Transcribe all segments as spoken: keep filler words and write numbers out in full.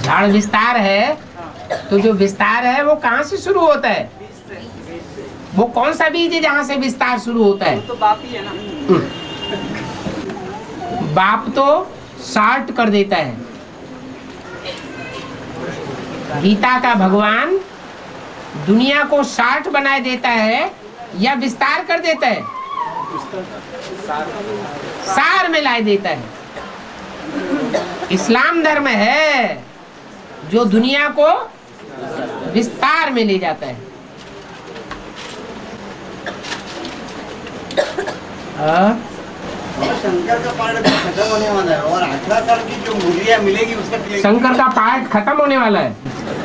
झाड़ विस्तार है, तो जो विस्तार है वो कहाँ से शुरू होता है? वो कौन सा बीज है जहाँ से विस्तार शुरू होता है? तो बाप ही है ना। बाप तो शार्ट कर देता है। गीता का भगवान दुनिया को शार्ट बना देता है या विस्तार कर देता है? सार में ला देता है। इस्लाम धर्म है जो दुनिया को विस्तार में ले जाता है। आ? शंकर का पाठ खत्म होने वाला है और अठारह साल की जो मुर्गियाँ मिलेगी उसका शंकर का पाठ खत्म होने वाला है।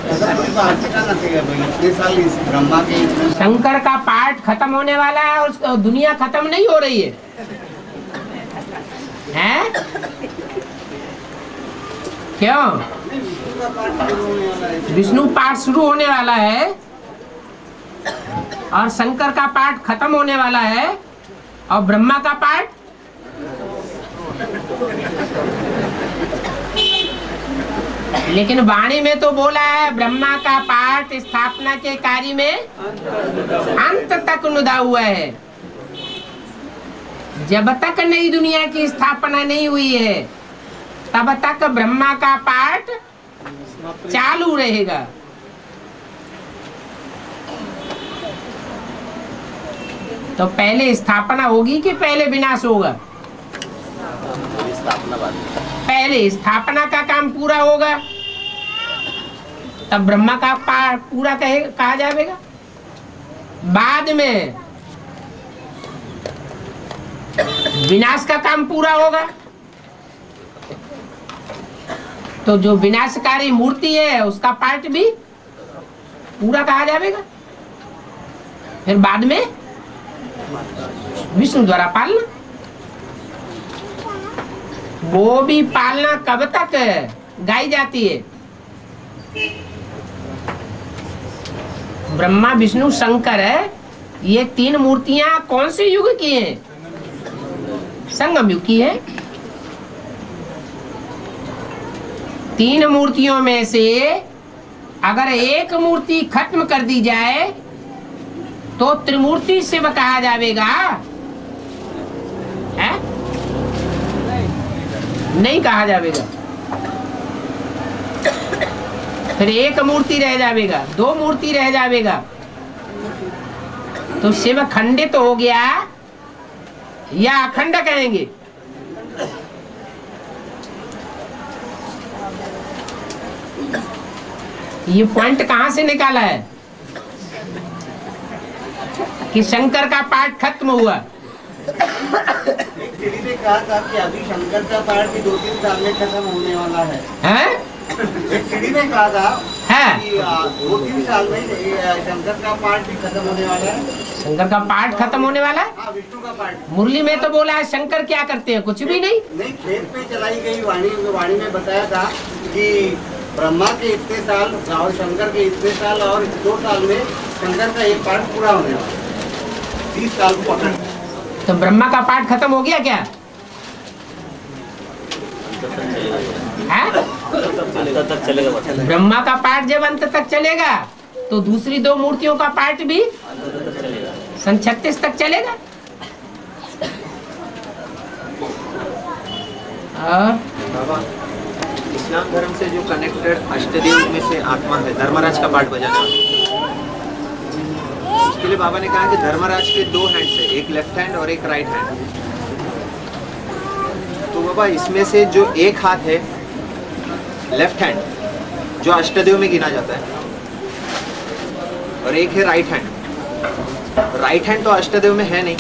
ब्रह्मा के शंकर का पाठ खत्म होने वाला है और दुनिया खत्म नहीं हो रही है, हैं? क्यों? विष्णु पाठ शुरू होने वाला है और शंकर का पाठ खत्म होने वाला है और ब्रह्मा का पाठ लेकिन वाणी में तो बोला है ब्रह्मा का पाठ स्थापना के कार्य में अंत तक नुदा हुआ है। जब तक नई दुनिया की स्थापना नहीं हुई है तब तक ब्रह्मा का पाठ चालू रहेगा। तो पहले स्थापना होगी कि पहले विनाश होगा? पहले स्थापना का काम पूरा होगा तब ब्रह्मा का पाठ पूरा कहे कहा जाएगा। बाद में विनाश का काम पूरा होगा तो जो विनाशकारी मूर्ति है उसका पाठ भी पूरा कहा जाएगा। फिर बाद में विष्णु द्वारा पालना, वो भी पालना कब तक गाई जाती है? ब्रह्मा विष्णु शंकर है, ये तीन मूर्तियां कौन से युग की हैं? संगम युग की है। तीन मूर्तियों में से अगर एक मूर्ति खत्म कर दी जाए तो त्रिमूर्ति शिव कहा जाएगा, है? नहीं कहा जाएगा। फिर एक मूर्ति रह जाएगा, दो मूर्ति रह जाएगा, तो शिव खंडित तो हो गया या अखंड कहेंगे? ये पॉइंट कहां से निकाला है कि शंकर का पाठ खत्म हुआ? एक सीढ़ी ने कहा था कि अभी शंकर का पाठ भी दो तीन साल में खत्म होने वाला है। हैं? एक सीढ़ी ने कहा था है? कि दो तीन साल में शंकर का पाठ भी खत्म होने वाला है। शंकर का पाठ खत्म होने वाला है? हाँ, विष्णु का पाठ। मुरली में तो बोला है शंकर क्या करते हैं? कुछ भी नहीं। नहीं, खेत पे चलाई गई वाणी वाणी में बताया था कि ब्रह्मा के इतने साल और शंकर के इतने साल और दो साल में शंकर का एक पाठ पूरा होने वाला है। तीस साल को पकड़। तो ब्रह्मा का पाठ खत्म हो गया क्या? है? ब्रह्मा का पाठ जब अंत तक चलेगा तो दूसरी दो मूर्तियों का पाठ भी सन छत्तीस तक चलेगा। और इस्लाम धर्म से जो कनेक्टेड अष्टदेव में से आत्मा है धर्मराज का पाठ बजाना, उसके लिए बाबा ने कहा कि धर्मराज के दो हैंड्स है, एक लेफ्ट हैंड और एक राइट हैंड। तो बाबा इसमें से जो एक हाथ है लेफ्ट हैंड जो अष्टदेव में गिना जाता है और एक है राइट हैंड। राइट हैंड तो अष्टदेव में है नहीं,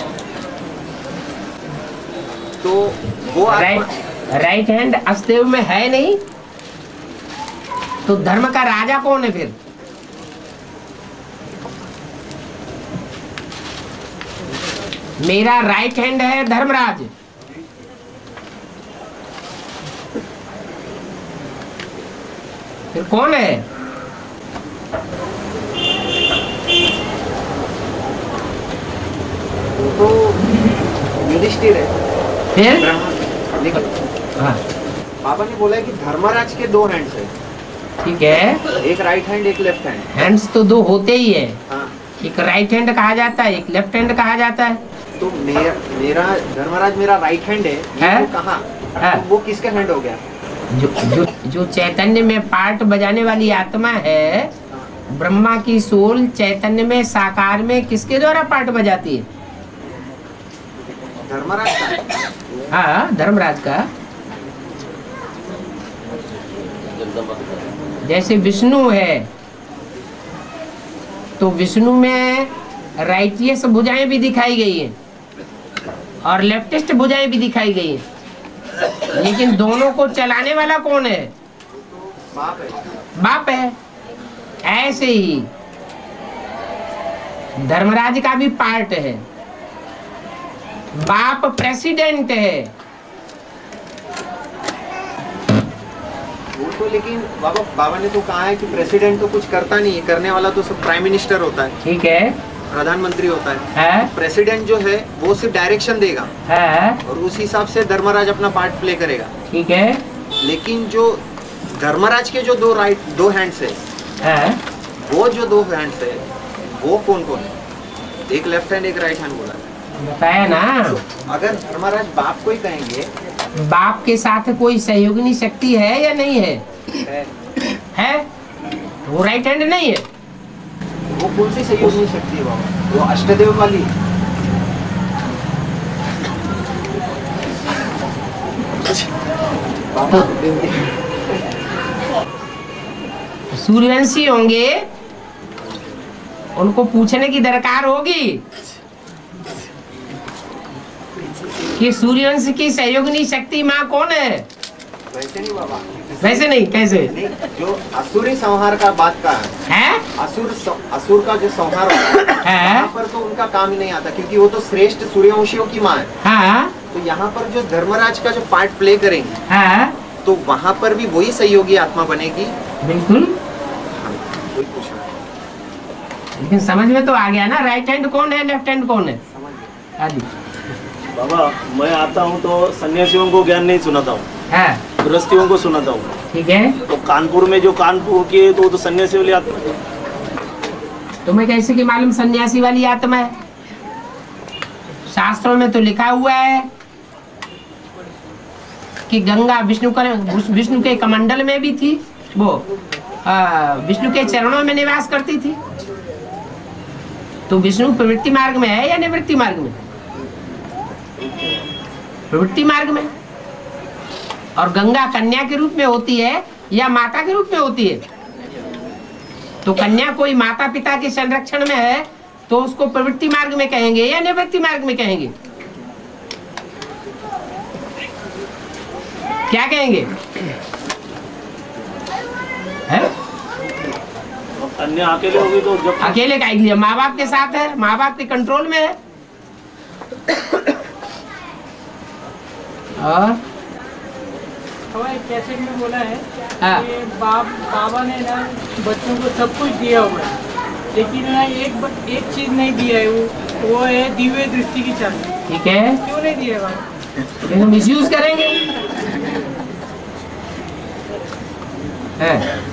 तो वो राइट राइट हैंड अष्टदेव में है नहीं, तो धर्म का राजा कौन है फिर? मेरा राइट हैंड है धर्मराज, फिर कौन है? तो युधिष्ठिर है। फिर देखो हाँ, बाबा ने बोला है कि धर्मराज के दो हैंड्स है, ठीक है। एक राइट हैंड एक लेफ्ट हैंड। हैंड्स तो दो होते ही है, हाँ, एक राइट हैंड कहा जाता है, एक लेफ्ट हैंड कहा जाता है। तो मेरा मेरा धर्मराज मेरा राइट हैंड है, ये है? वो कहाँ, है। तो वो किसका हैंड हो गया? जो जो जो चैतन्य में पार्ट बजाने वाली आत्मा है, ब्रह्मा की सोल चैतन्य में साकार में किसके द्वारा पार्ट बजाती है? धर्मराज का। हाँ, धर्मराज का। जैसे विष्णु है तो विष्णु में राइटियस भुजाएं भी दिखाई गई हैं और लेफ्टिस्ट भुजाएं भी दिखाई गई हैं, लेकिन दोनों को चलाने वाला कौन है? बाप है। बाप है। ऐसे ही धर्मराज का भी पार्ट है, बाप प्रेसिडेंट है। वो तो लेकिन बाबा बाबा ने तो कहा है कि प्रेसिडेंट तो कुछ करता नहीं है, करने वाला तो सब प्राइम मिनिस्टर होता है, ठीक है, प्रधानमंत्री होता है। है, प्रेसिडेंट जो है वो सिर्फ डायरेक्शन देगा है, और उस हिसाब से धर्मराज अपना पार्ट प्ले करेगा। ठीक है, लेकिन जो धर्मराज के जो दो राइट दो हैंड्स है, है, वो जो दो हैंड्स है वो कौन कौन है? एक लेफ्ट हैंड एक राइट हैंड बोला है। बताया ना। अगर धर्मराज बाप को ही कहेंगे, बाप के साथ कोई सहयोगिनी शक्ति है या नहीं है? है, है, वो राइट हैंड नहीं है। वो कौन सी सहयोगी शक्ति है बाबा? वो अष्टदेव वाली। बाबा सूर्यवंशी होंगे, उनको पूछने की दरकार होगी कि सूर्यवंश की सहयोगिनी शक्ति माँ कौन है? वैसे नहीं बाबा, वैसे नहीं, कैसे? नहीं, जो असुरी संहार का बात का है, है? असुर असुर का जो संहार होता है, है? यहाँ पर तो उनका काम ही नहीं आता, क्योंकि वो तो श्रेष्ठ सूर्यवंशियों की माँ है। हाँ, तो यहाँ पर जो धर्मराज का जो पार्ट प्ले करेंगे, हाँ, तो वहाँ पर भी वही सहयोगी आत्मा बनेगी। बिल्कुल। वही पूछ रहा है। लेकिन समझ में तो आ गया ना, राइट हैंड कौन है, लेफ्ट हैंड कौन है? समझ गए? आदि बाबा मैं आता हूँ तो सन्यासियों को ज्ञान नहीं सुनाता हूँ, है, गृहस्थियों को सुनाता हूँ। ठीक है। तो कानपुर में जो कानपुर के तो वो तो सन्यासी वाली आत्मा है। तुम्हें कैसे कि मालूम सन्यासी वाली आत्मा है? शास्त्रों में तो लिखा हुआ है कि गंगा विष्णु का विष्णु के कमंडल में भी थी, वो आ, विष्णु के चरणों में निवास करती थी। तो विष्णु प्रवृत्ति मार्ग में है या निवृत्ति मार्ग में? प्रवृत्ति मार्ग में। और गंगा कन्या के रूप में होती है या माता के रूप में होती है? तो कन्या कोई माता पिता के संरक्षण में है तो उसको प्रवृत्ति मार्ग में कहेंगे या निवृत्ति मार्ग में कहेंगे? क्या कहेंगे? है? अन्य अकेले होगी तो जब अकेले का लिए माँ बाप के साथ है, माँ बाप के कंट्रोल में है। और हमारे कैसेट में बोला है हाँ। कि बाप बाबा ने ना बच्चों को सब कुछ दिया हुआ है, लेकिन ना एक ब- एक चीज नहीं दिया है, वो वो है दिव्य दृष्टि की चाबी। ठीक है, क्यों नहीं दिया बाबा? लेकिन मिस यूज करेंगे। है।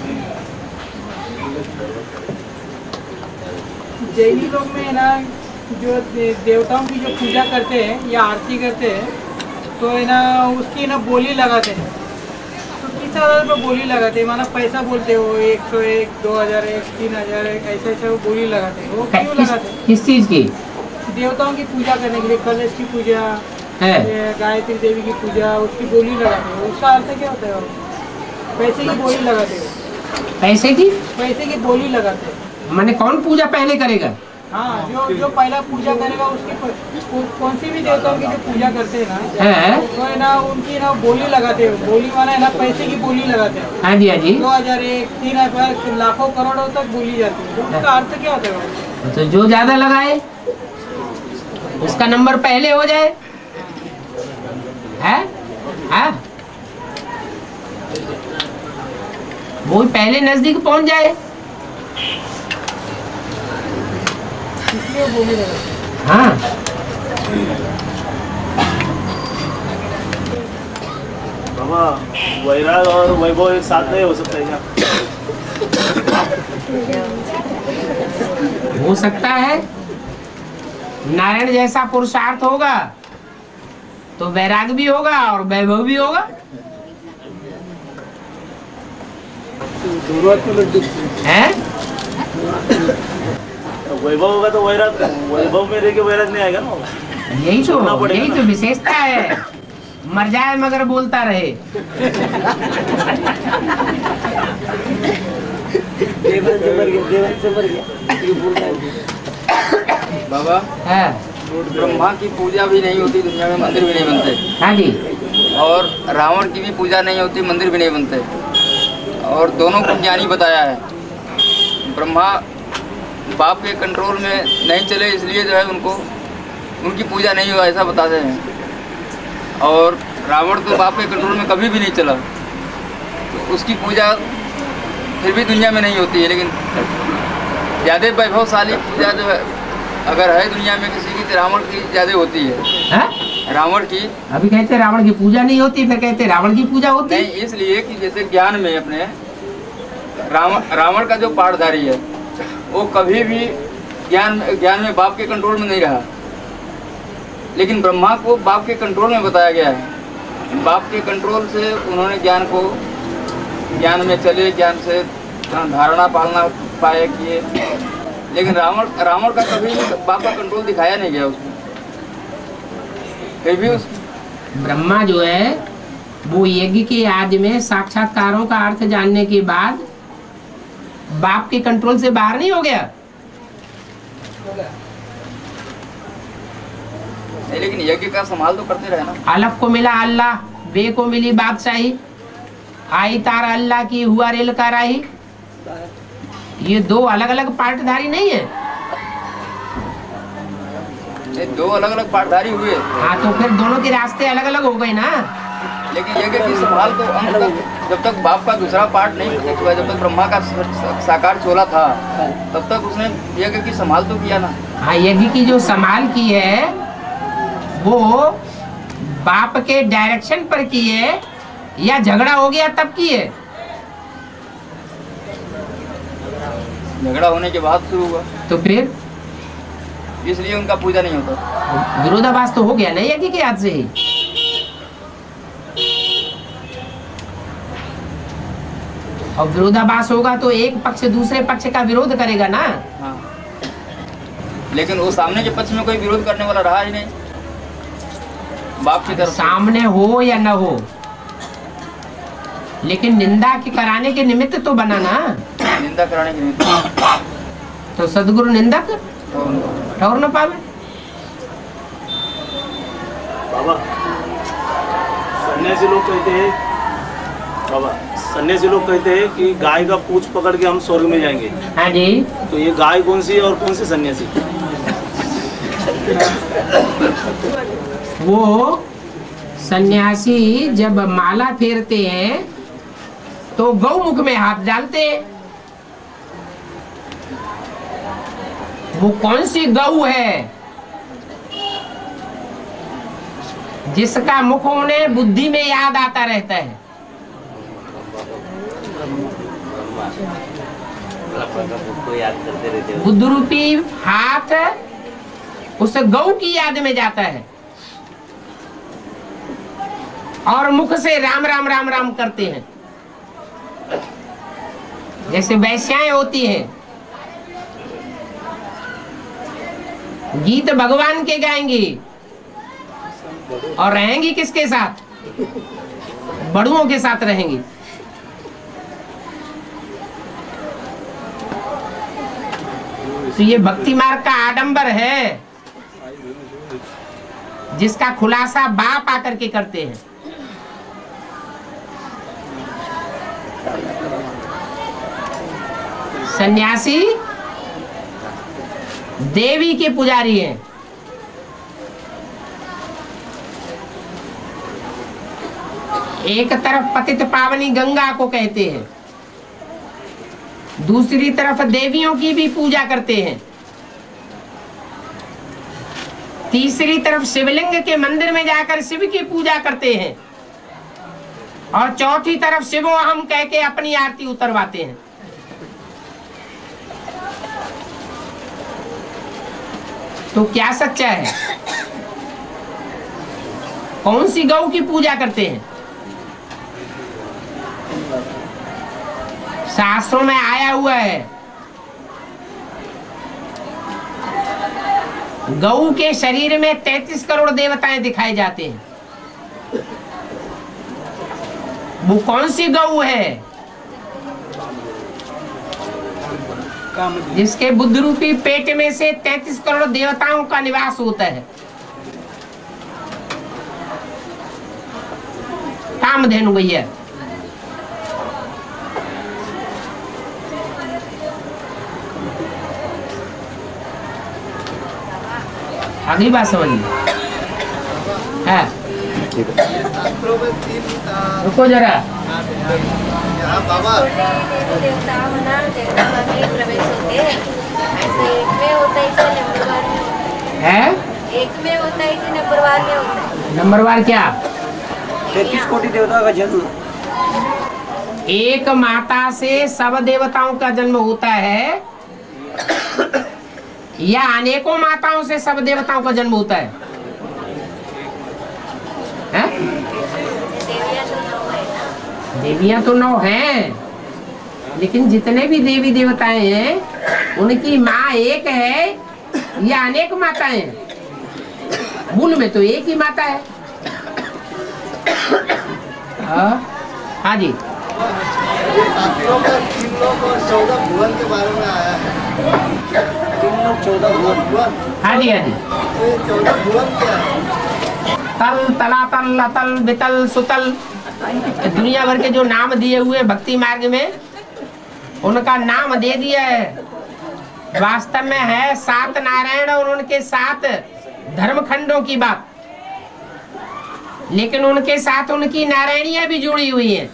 जैनी लोग में ना जो दे, देवताओं की जो पूजा करते हैं या आरती करते हैं तो है ना उसकी ना बोली लगाते हैं। तो किस आधार पर बोली लगाते हैं? माना पैसा बोलते हो, एक सौ एक, दो हजार एक, तीन हजार एक, ऐसा ऐसा वो बोली लगाते हैं। वो क्यों किस, लगाते हैं? किस चीज की देवताओं की पूजा करने के लिए, कलश की पूजा, है? ये गायत्री देवी की पूजा, उसकी बोली लगाते हो। उसका अर्थ क्या होता है? पैसे की बोली लगाते हो, पैसे की? पैसे की बोली लगाते हो। मैंने कौन पूजा पहले करेगा? हाँ, जो जो पहला पूजा करेगा उसकी प- कौन सी भी देवताओं की जो पूजा करते हैं ना, है? तो है ना उनकी ना बोली लगाते हो। बोली माना है ना पैसे की बोली लगाते हो। हाँ जी, हाँ जी। दो हजार एक, तीन हजार, लाखों करोड़ों तक बोली जाती है। तो उसका अर्थ क्या होता है? तो जो ज्यादा लगाए उसका नंबर पहले हो जाए। है? है? वो पहले नजदीक पहुंच जाए। इसलिए बोली लगाते हैं। हाँ, बाबा वैराग और वैभव एक साथ नहीं हो सकता है क्या? हो सकता है। नारायण जैसा पुरुषार्थ होगा तो वैराग भी होगा और वैभव भी होगा। है वैभव होगा तो वैराग, वैभव में रह के वैराग नहीं आएगा ना। यही तो सुनना पड़ेगा यही ना। तो विशेषता है। मर जाए मगर बोलता रहे। बाबा है। ब्रह्मा की पूजा भी नहीं होती दुनिया में, मंदिर भी नहीं बनते। हाँ जी। और रावण की भी पूजा नहीं होती, मंदिर भी नहीं बनते। और दोनों को ज्ञानी बताया है। ब्रह्मा बाप के कंट्रोल में नहीं चले, इसलिए जो है उनको उनकी पूजा नहीं हुआ ऐसा बताते हैं। और रावण तो बाप के कंट्रोल में कभी भी नहीं चला, तो उसकी पूजा फिर भी दुनिया में नहीं होती है। लेकिन ज़्यादा वैभवशाली पूजा जो है अगर है दुनिया में किसी की, तो रावण की ज़्यादा होती है। है? रावण की अभी कहते हैं रावण की पूजा नहीं होती, फिर कहते हैं रावण की पूजा होती। नहीं, इसलिए कि जैसे ज्ञान में अपने रावण रावण का जो पाठधारी है वो कभी भी ज्ञान ज्ञान में बाप के कंट्रोल में नहीं रहा। लेकिन ब्रह्मा को बाप के कंट्रोल में बताया गया है। बाप के कंट्रोल से उन्होंने ज्ञान को ज्ञान में चले, ज्ञान से धारणा पालना पाए किए। लेकिन रावण रावण का कभी भी बाप का कंट्रोल दिखाया नहीं गया उसको। फिर भी उस ब्रह्मा जो है वो यज्ञ के आदि में साक्षात्कारों का अर्थ जानने के बाद बाप के कंट्रोल से बाहर नहीं हो गया। नहीं, लेकिन यज्ञ का संभाल तो करते रहे ना। अलफ को मिला अल्लाह, बे को मिली बादशाही, आई तार अल्लाह की हुआ रेल का राही। ये दो अलग अलग पाठधारी नहीं है। ये दो अलग अलग पाठधारी हुए, हाँ तो फिर दोनों के रास्ते अलग अलग हो गए ना। लेकिन यज्ञ की संभाल तो अंत तक, जब तक बाप का दूसरा पार्ट नहीं प्रत्यक्ष हुआ, जब तक ब्रह्मा का साकार चोला था, तब तक उसने यज्ञ की संभाल तो किया ना। हाँ, यज्ञ की जो संभाल की है वो बाप के डायरेक्शन पर की है या झगड़ा हो गया तब की है? झगड़ा होने के बाद शुरू हुआ, तो फिर इसलिए उनका पूजा नहीं होता। विरोधाभास तो हो गया ना यज्ञ के हाथ से ही। और विरोधाभास होगा तो एक पक्ष दूसरे पक्ष का विरोध करेगा ना। हाँ, लेकिन वो सामने के पक्ष में कोई विरोध करने वाला रहा ही नहीं बाप की तरफ से। सामने हो या न हो, लेकिन निंदा के कराने के निमित्त तो बना ना। निंदा कराने के निमित्त तो सदगुरु निंदक ठौर न पावे। बाबा सन्यासी लोग कहते हैं बाबा सन्यासी लोग कहते हैं कि गाय का पूंछ पकड़ के हम स्वर्ग में जाएंगे। हाँ जी। तो ये गाय कौन सी है और कौन सी सन्यासी? वो सन्यासी जब माला फेरते हैं तो गौमुख में हाथ डालते हैं। वो कौन सी गौ है जिसका मुख उन्हें बुद्धि में याद आता रहता है? बुद्ध रूपी हाथ उस गौ की याद में जाता है और मुख से राम राम राम राम करते हैं। जैसे वैश्याएं होती हैं, गीत भगवान के गाएंगी और रहेंगी किसके साथ? बड़ुओं के साथ रहेंगी। तो ये भक्ति मार्ग का आडंबर है जिसका खुलासा बाप आकर के करते हैं। सन्यासी देवी के पुजारी हैं। एक तरफ पतित पावनी गंगा को कहते हैं, दूसरी तरफ देवियों की भी पूजा करते हैं, तीसरी तरफ शिवलिंग के मंदिर में जाकर शिव की पूजा करते हैं। और चौथी तरफ शिवो हम कह के अपनी आरती उतरवाते हैं। तो क्या सच्चा है? कौन सी गौ की पूजा करते हैं? शास्त्रों में आया हुआ है, गौ के शरीर में तैंतीस करोड़ देवताएं दिखाए जाते हैं। वो कौन सी गौ है? जिसके बुद्ध रूपी पेट में से तैंतीस करोड़ देवताओं का निवास होता है। कामधेनु भैया। अगली बात समझिए। है रुको जरा। बाबा देवता होना देवता में प्रवेश होते हैं, ऐसे एक में होता है इसलिए नंबरवार में होता है। है, एक में होता है कि नंबरवार में होता है। नंबरवार क्या? तैतीस कोटि देवता का जन्म। एक माता से सब देवताओं का जन्म होता है या अनेकों माताओं से सब देवताओं का जन्म होता है? है? देवियाँ तो नौ है ना। देवियां तो नौ हैं, लेकिन जितने भी देवी देवताएं हैं उनकी माँ एक है या अनेक माताएं हैं? मूल में तो एक ही माता है। हाँ हाँ जी। शास्त्रों में तीन लोग और चौदह भुवन के बारे में आया है। तीन लोग चौदह भुवन। हाँ जी हाँ जी। तो ये चौदह भुवन क्या है? तल तलातल अतल बितल सुतल, दुनिया भर के जो नाम दिए हुए भक्ति मार्ग में, उनका नाम दे दिया है। वास्तव में है सात नारायण और उनके सात धर्मखंडों की बात, लेकिन उनके साथ उनकी नारायणियां भी जुड़ी हुई हैं,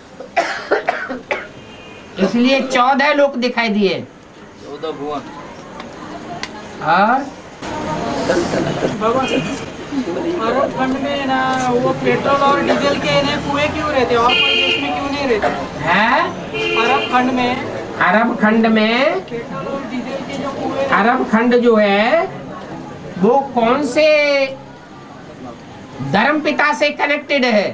इसलिए चौदह लोक दिखाई दिए। चौदह भुवन। और बाबा अरब खंड में ना वो पेट्रोल और डीजल के ना कुएं क्यों रहते और कोई देश में क्यों नहीं रहते? है अरब खंड में अरब खंड में पेट्रोल और डीजल के जो कुएं अरब खंड जो है वो कौन से धर्म पिता से कनेक्टेड है?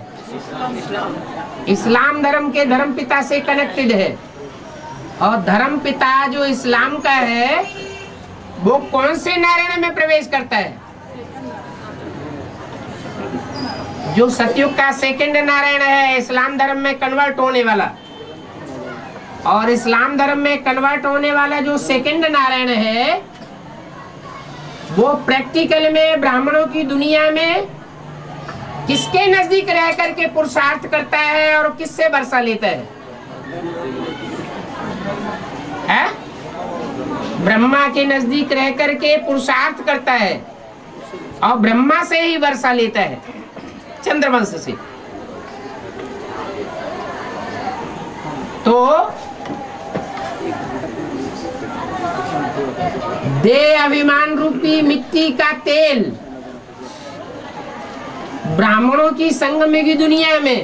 इस्लाम धर्म के धर्म पिता से कनेक्टेड है। और धर्म पिता जो इस्लाम का है वो कौन से नारायण में प्रवेश करता है? जो सतयुग का सेकंड नारायण है, इस्लाम धर्म में कन्वर्ट होने वाला। और इस्लाम धर्म में कन्वर्ट होने वाला जो सेकंड नारायण है वो प्रैक्टिकल में ब्राह्मणों की दुनिया में किसके नजदीक रह करके पुरुषार्थ करता है और किससे वर्षा लेता है? है? ब्रह्मा के नजदीक रह करके पुरुषार्थ करता है और ब्रह्मा से ही वर्षा लेता है, चंद्रवंश से। तो दे अभिमान रूपी मिट्टी का तेल ब्राह्मणों की संगम की दुनिया में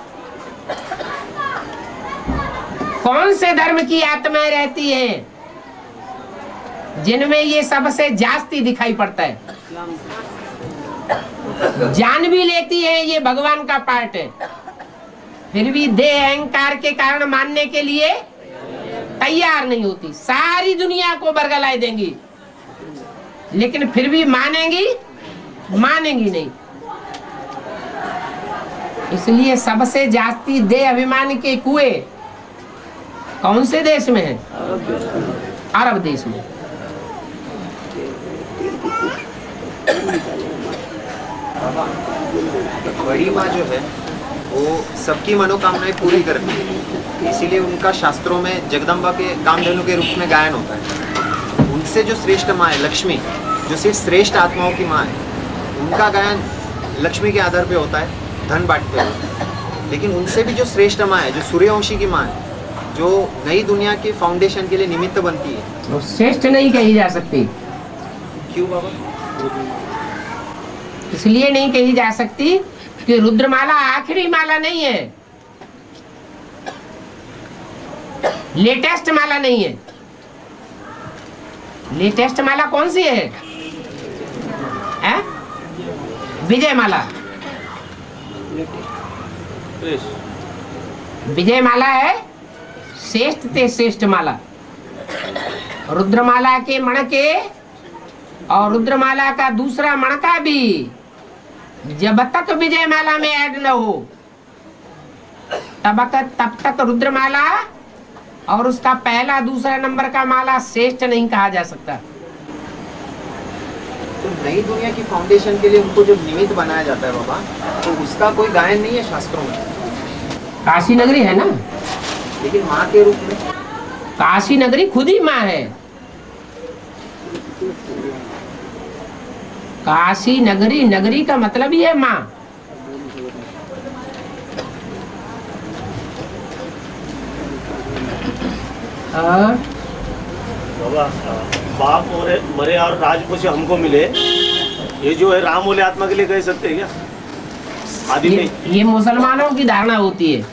कौन से धर्म की आत्माएं रहती हैं जिनमें ये सबसे जास्ती दिखाई पड़ता है? जान भी लेती है ये भगवान का पार्ट है, फिर भी देह अहंकार के कारण मानने के लिए तैयार नहीं होती। सारी दुनिया को बरगलाए देंगी लेकिन फिर भी मानेंगी मानेंगी नहीं। इसलिए सबसे जास्ती देह अभिमान के कुएं कौन से देश में है? अरब देश में। बड़ी माँ जो है वो सबकी मनोकामनाएं पूरी करती है, इसीलिए उनका शास्त्रों में जगदम्बा के कामधेनु के रूप में गायन होता है। उनसे जो श्रेष्ठ माँ है लक्ष्मी, जो सिर्फ श्रेष्ठ आत्माओं की माँ है, उनका गायन लक्ष्मी के आधार पे होता है, धन बांटते हुए। लेकिन उनसे भी जो श्रेष्ठ माँ है, जो सूर्यवंशी की माँ है, जो नई दुनिया के फाउंडेशन के लिए निमित्त बनती है, वो श्रेष्ठ नहीं कही जा सकती। क्यों बाबा? इसलिए नहीं कही जा सकती कि रुद्रमाला आखिरी माला नहीं है, लेटेस्ट माला नहीं है। लेटेस्ट माला कौन सी है, है? विजय माला। विजय माला है श्रेष्ठ ते श्रेष्ठ माला। रुद्रमाला के मणके और रुद्रमाला का दूसरा मणका भी जब तक विजय माला में ऐड न हो तब तक तब तक रुद्रमाला और उसका पहला दूसरा नंबर का माला श्रेष्ठ नहीं कहा जा सकता। तो नई दुनिया की फाउंडेशन के लिए उनको जो निमित्त बनाया जाता है बाबा, तो उसका कोई गायन नहीं है शास्त्रों में। काशी नगरी है ना, लेकिन माँ के रूप में काशी नगरी खुद ही माँ है। काशी नगरी, नगरी का मतलब ही है माँ। और बाबा बाप और मरे और राजपूत हमको मिले, ये जो है राम बोले आत्मा के लिए कह सकते हैं क्या आदि ये, में? ये मुसलमानों की धारणा होती है।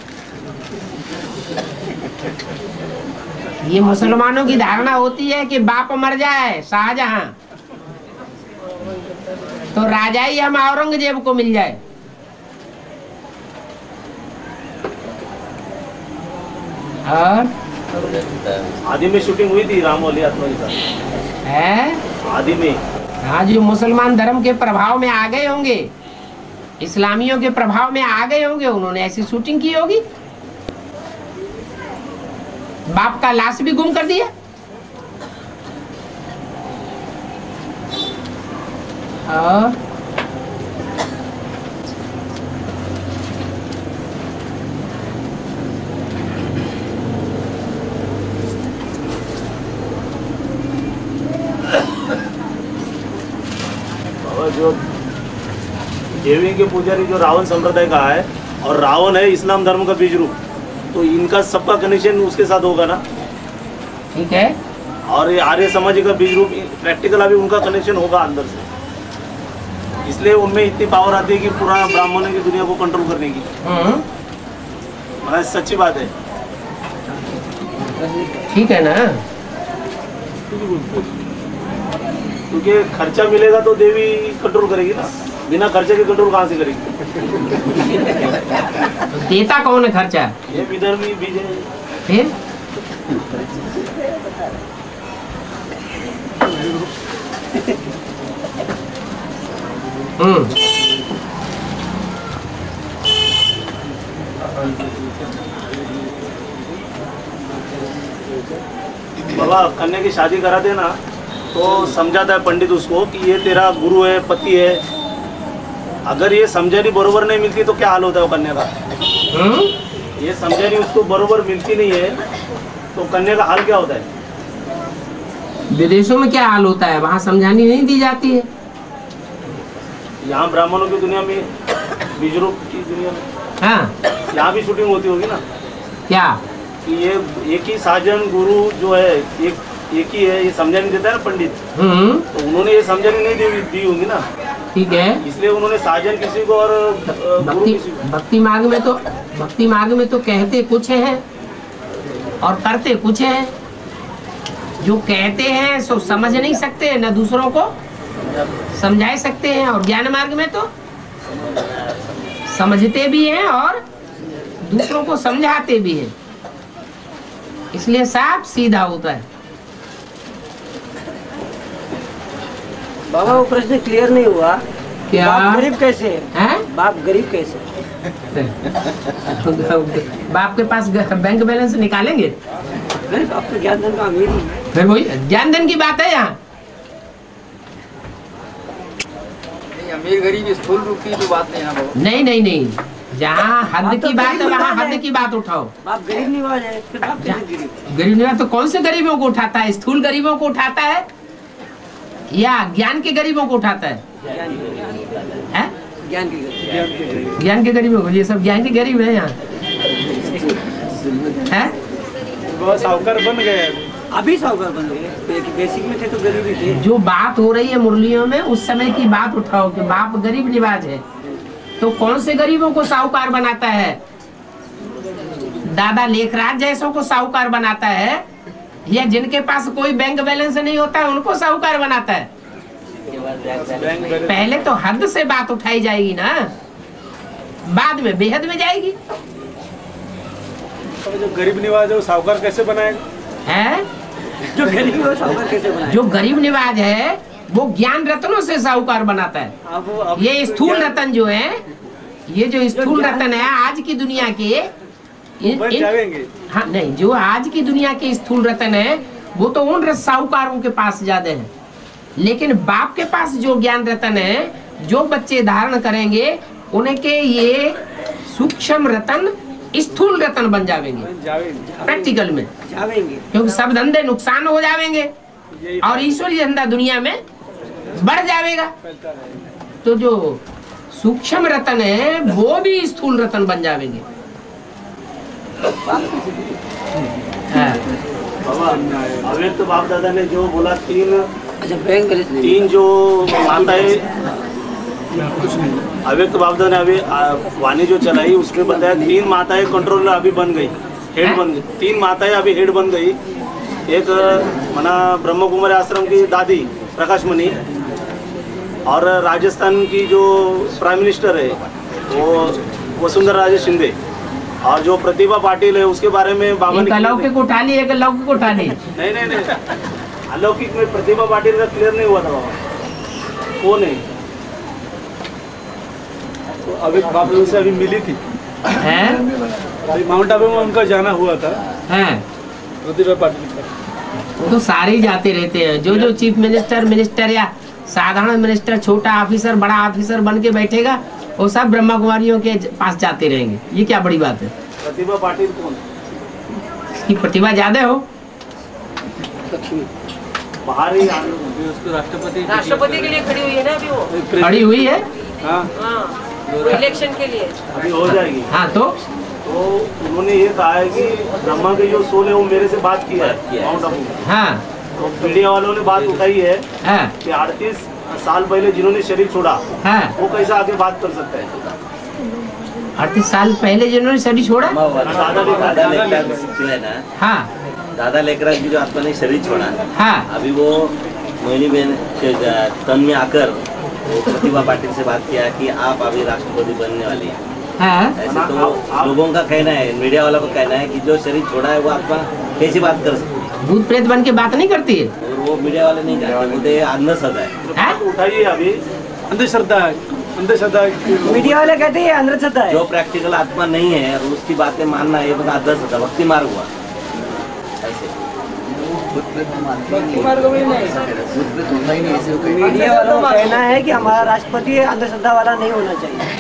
ये मुसलमानों की धारणा होती है कि बाप मर जाए शाहजहां तो राजा ही हम औरंगजेब को मिल जाए। और आदि में शूटिंग हुई थी राम वाली आत्मा के साथ है आदि में। हाँ, जो मुसलमान धर्म के प्रभाव में आ गए होंगे, इस्लामियों के प्रभाव में आ गए होंगे, उन्होंने ऐसी शूटिंग की होगी। बाप का लाश भी गुम कर दिया। और जो देवी के पुजारी जो रावण संप्रदाय का है और रावण है इस्लाम धर्म का बीज रूप, तो इनका सबका कनेक्शन उसके साथ होगा ना। ठीक है। और ये आर्य समाज का बीज रूप प्रैक्टिकल अभी उनका कनेक्शन होगा अंदर से, इसलिए उनमें इतनी पावर आती है कि पूरा ब्राह्मणों की दुनिया को कंट्रोल करने की। मतलब सच्ची बात है। ठीक है ना, क्योंकि खर्चा मिलेगा तो देवी कंट्रोल करेगी ना, बिना खर्चे के कंट्रोल कहाँ से करेगी? तो देता कौन है खर्चा? ये विधर्मी बीज है। फिर हम्म बाबा कन्या की शादी करा देना तो समझाता है पंडित उसको कि ये तेरा गुरु है, पति है। अगर ये समझानी बरोबर नहीं मिलती तो क्या हाल होता है वो कन्या का? हम्म ये समझानी उसको बरोबर मिलती नहीं है तो कन्या का हाल क्या होता है? विदेशों में क्या हाल होता है, वहाँ समझानी नहीं दी जाती है। यहाँ ब्राह्मणों की दुनिया में, बीजरूप की दुनिया में, हाँ, यहाँ भी शूटिंग होती होगी ना। क्या कि ये एक ही साजन गुरु जो है एक एक ही है, ये समझानी देता है ना पंडित, हम्म तो उन्होंने ये समझानी नहीं दी दी होंगी ना, ठीक है। इसलिए उन्होंने साजन किसी को और अ, गुरु भक्ति किसी को। भक्ति मार्ग में तो भक्ति मार्ग में तो कहते कुछ हैं और करते कुछ हैं। जो कहते हैं सो समझ नहीं सकते, न दूसरों को समझा सकते हैं, और ज्ञान मार्ग में तो समझते भी हैं और दूसरों को समझाते भी हैं, इसलिए साफ सीधा होता है। बाबा वो प्रश्न क्लियर नहीं हुआ। क्या? बाप गरीब कैसे है? हैं? बाप गरीब कैसे? बाप के पास बैंक बैलेंस निकालेंगे? नहीं, बाप तो ज्ञान धन का अमीर ही है। फिर वही ज्ञान धन की बात है यहाँ। अमीर गरीब स्थूल रूप की तो बात नहीं है ना बाबा। नहीं नहीं नहीं, जहाँ हद बाप तो की बात है गरीब वहाँ निवाज हद है। की बात उठाओ। बाप गरीब निवाज है, फिर बाप कैसे गरीब? गरीब निवाज तो कौन से गरीबों को उठाता है? स्थूल गरीबों को उठाता है या ज्ञान के गरीबों को उठाता है? ज्ञान की- हैं? ज्ञान की गरीब। ज्ञान के गरीबों को, ये सब ज्ञान के गरीब है यहाँ। हैं? वो साहूकार बन गए। अभी साहूकार बन गए, बेसिक में थे तो गरीब ही थे। जो बात हो रही है मुरलियों में, उस समय की बात उठाओ कि बाप गरीब निवाज है, तो कौन से गरीबों को साहूकार बनाता है? दादा लेखराज जैसों को साहूकार बनाता है या जिनके पास कोई बैंक बैलेंस नहीं होता है उनको साहूकार बनाता है? पहले तो हद से बात उठाई जाएगी ना, बाद में बेहद में जाएगी। तो जो गरीब निवाज है वो साहूकार कैसे बनाएगा? है जो गरीब है वो साहूकार कैसे बनाए? जो गरीब निवाज है वो ज्ञान रत्नों से साहूकार बनाता है। अब अब ये स्थूल रतन जो है, ये जो स्थूल रतन है आज की दुनिया के इन, बच इन, जाएंगे। हाँ नहीं, जो आज की दुनिया के स्थूल रतन है वो तो उन साहूकारों के पास ज्यादा है, लेकिन बाप के पास जो ज्ञान रतन है, जो बच्चे धारण करेंगे उनके ये सूक्ष्म रतन स्थूल रतन बन जाएंगे प्रैक्टिकल में, जावेंगे क्योंकि सब धंधे नुकसान हो जाएंगे और ईश्वरीय धंधा दुनिया में बढ़ जाएगा। तो जो सूक्ष्म रतन है वो भी स्थूल रतन बन जाएंगे। हाँ। बाबा अव्यक्त तो बाप दादा ने जो बोला तीन अच्छा बैंक बैलेंस नहीं तीन जो माताएं, अव्यक्त बाप दादा ने अभी आ, वाणी जो चलाई उसमें बताया तीन माताएं कंट्रोलर अभी बन गई, हेड बन गई। तीन माताएं अभी हेड बन गई। एक मना ब्रह्म कुमारी आश्रम की दादी प्रकाश मणि और राजस्थान की जो प्राइम मिनिस्टर है वो वसुंधरा राजे शिंदे, और जो प्रतिभा पाटिल है उसके बारे में बाबा एक अलौकिक उठा ली, एक अलौकिक उठा ली। नहीं नहीं नहीं अलौकिक में प्रतिभा पाटिल का क्लियर नहीं हुआ था बाबा, वो नहीं तो अभी बाप लोग से अभी मिली थी, हैं? माउंट आबू में उनका जाना हुआ था हैं? प्रतिभा पाटिल का। वो तो सारे ही जाते रहते हैं, जो जो चीफ मिनिस्टर मिनिस्टर या साधारण मिनिस्टर छोटा ऑफिसर बड़ा ऑफिसर बन के बैठेगा वो सब ब्रह्मा कुमारियों के पास जाते रहेंगे। ये क्या बड़ी बात है? प्रतिभा पाटिल कौन? इसकी प्रतिभा ज्यादा हो, बाहर ही उसको राष्ट्रपति राष्ट्रपति के लिए खड़ी हुई है ना अभी वो, खड़ी हुई है। हाँ हाँ वो इलेक्शन के लिए। अभी हो जाएगी। हाँ तो तो उन्होंने ये कहा है कि ब्रह्मा के जो सोल है वो मेरे से बात किया है माउंट आबू में। हाँ तो मीडिया वालों ने बात उठाई है हाँ कि अड़तीस साल पहले जिन्होंने शरीर छोड़ा हाँ वो कैसे आगे बात कर सकता है? अड़तीस साल पहले जिन्होंने शरीर छोड़ा। दादा भी दादा लेकर जो है ना, हाँ दादा लेकर की जो आत्मा ने शरीर छोड़ा, हाँ अभी वो मोहिनी बहन के तन में आकर वो प्रतिभा पाटिल से बात किया कि आप अभी राष्ट्रपति बनने वाली हैं। हाँ ऐसे तो लोगों का कहना है, मीडिया वाला का कहना है कि जो शरीर छोड़ा है वो आत्मा कैसी बात कर सकती है? भूत प्रेत बन के बात नहीं करती है। और वो मीडिया वाले नहीं कहते, बोलते अंधश्रद्धा है। हाँ? उठाइए अभी अंधश्रद्धा है, अंधश्रद्धा मीडिया वाले कहते हैं अंधश्रद्धा है। जो प्रैक्टिकल आत्मा नहीं है और उसकी बातें मानना ये बता अंधश्रद्धा, भक्ति मार्ग हुआ ऐसे। मीडिया वालों का कहना है कि हमारा राष्ट्रपति अंधश्रद्धा वाला नहीं होना चाहिए।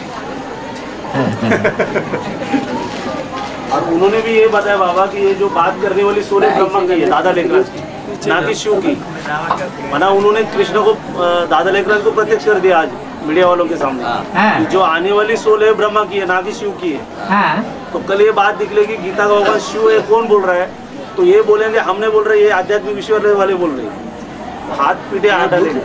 और उन्होंने भी ये बताया बाबा कि ये जो बात करने वाली सोल है ब्रह्मा की है, दादा लेखराज की, ना कि शिव की। माना उन्होंने कृष्ण को दादा लेखराज को प्रत्यक्ष कर दिया आज मीडिया वालों के सामने हाँ। कि जो आने वाली सोल है ब्रह्मा की है, ना कि शिव की है। हाँ तो कल ये बात निकलेगी गीता का होगा शिव है कौन बोल रहा है, तो ये बोलेंगे हमने बोल रहे, ये आध्यात्मिक विश्व वाले बोल रहे, हाथ पीटे हाथ डालेंगे,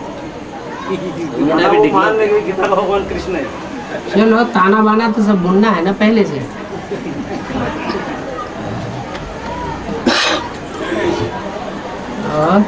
वो मान लेंगे गीता का भगवान कृष्ण है। चलो ताना बाना तो सब बुनना है ना पहले से। और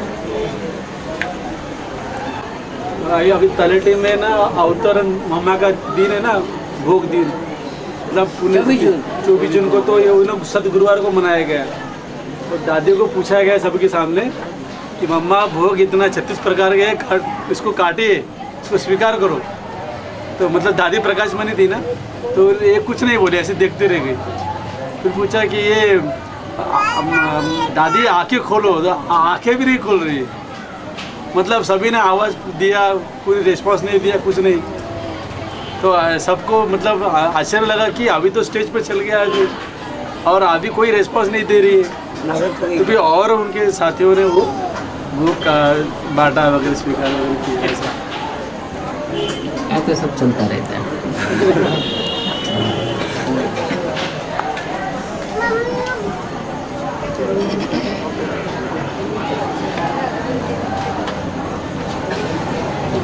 ये अभी तलेटे में ना अवतरण मामा का दिन है ना, भोग दिन, मतलब चौबीस जून को, तो ये ना सत गुरुवार को मनाया गया। तो दादी को पूछा गया सबके सामने कि मम्मा भोग इतना छत्तीस प्रकार के है, इसको काटिए, इसको स्वीकार करो। तो मतलब दादी प्रकाश मणि थी ना, तो ये कुछ नहीं बोले, ऐसे देखते रह गए। फिर पूछा कि ये दादी आंखें खोलो, तो आंखें भी नहीं खोल रही, मतलब सभी ने आवाज़ दिया, कोई रिस्पॉन्स नहीं दिया, कुछ नहीं। तो सबको मतलब आश्चर्य लगा कि अभी तो स्टेज पे चल गया है और अभी कोई रिस्पॉन्स नहीं दे रही है। तो भी और उनके साथियों ने वो भोग का बाटा वगैरह स्वीकार वगैरह किया। ऐसा ऐसे सब चलता रहता है।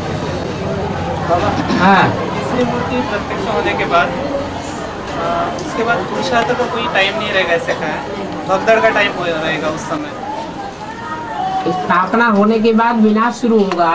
हाँ, तीसरी मूर्ति प्रत्यक्ष होने के बाद उसके बाद पुरुषार्थ का कोई टाइम नहीं रहेगा, ऐसे का है भगदड़ का टाइम हो रहेगा उस समय। स्थापना होने के बाद विनाश शुरू होगा,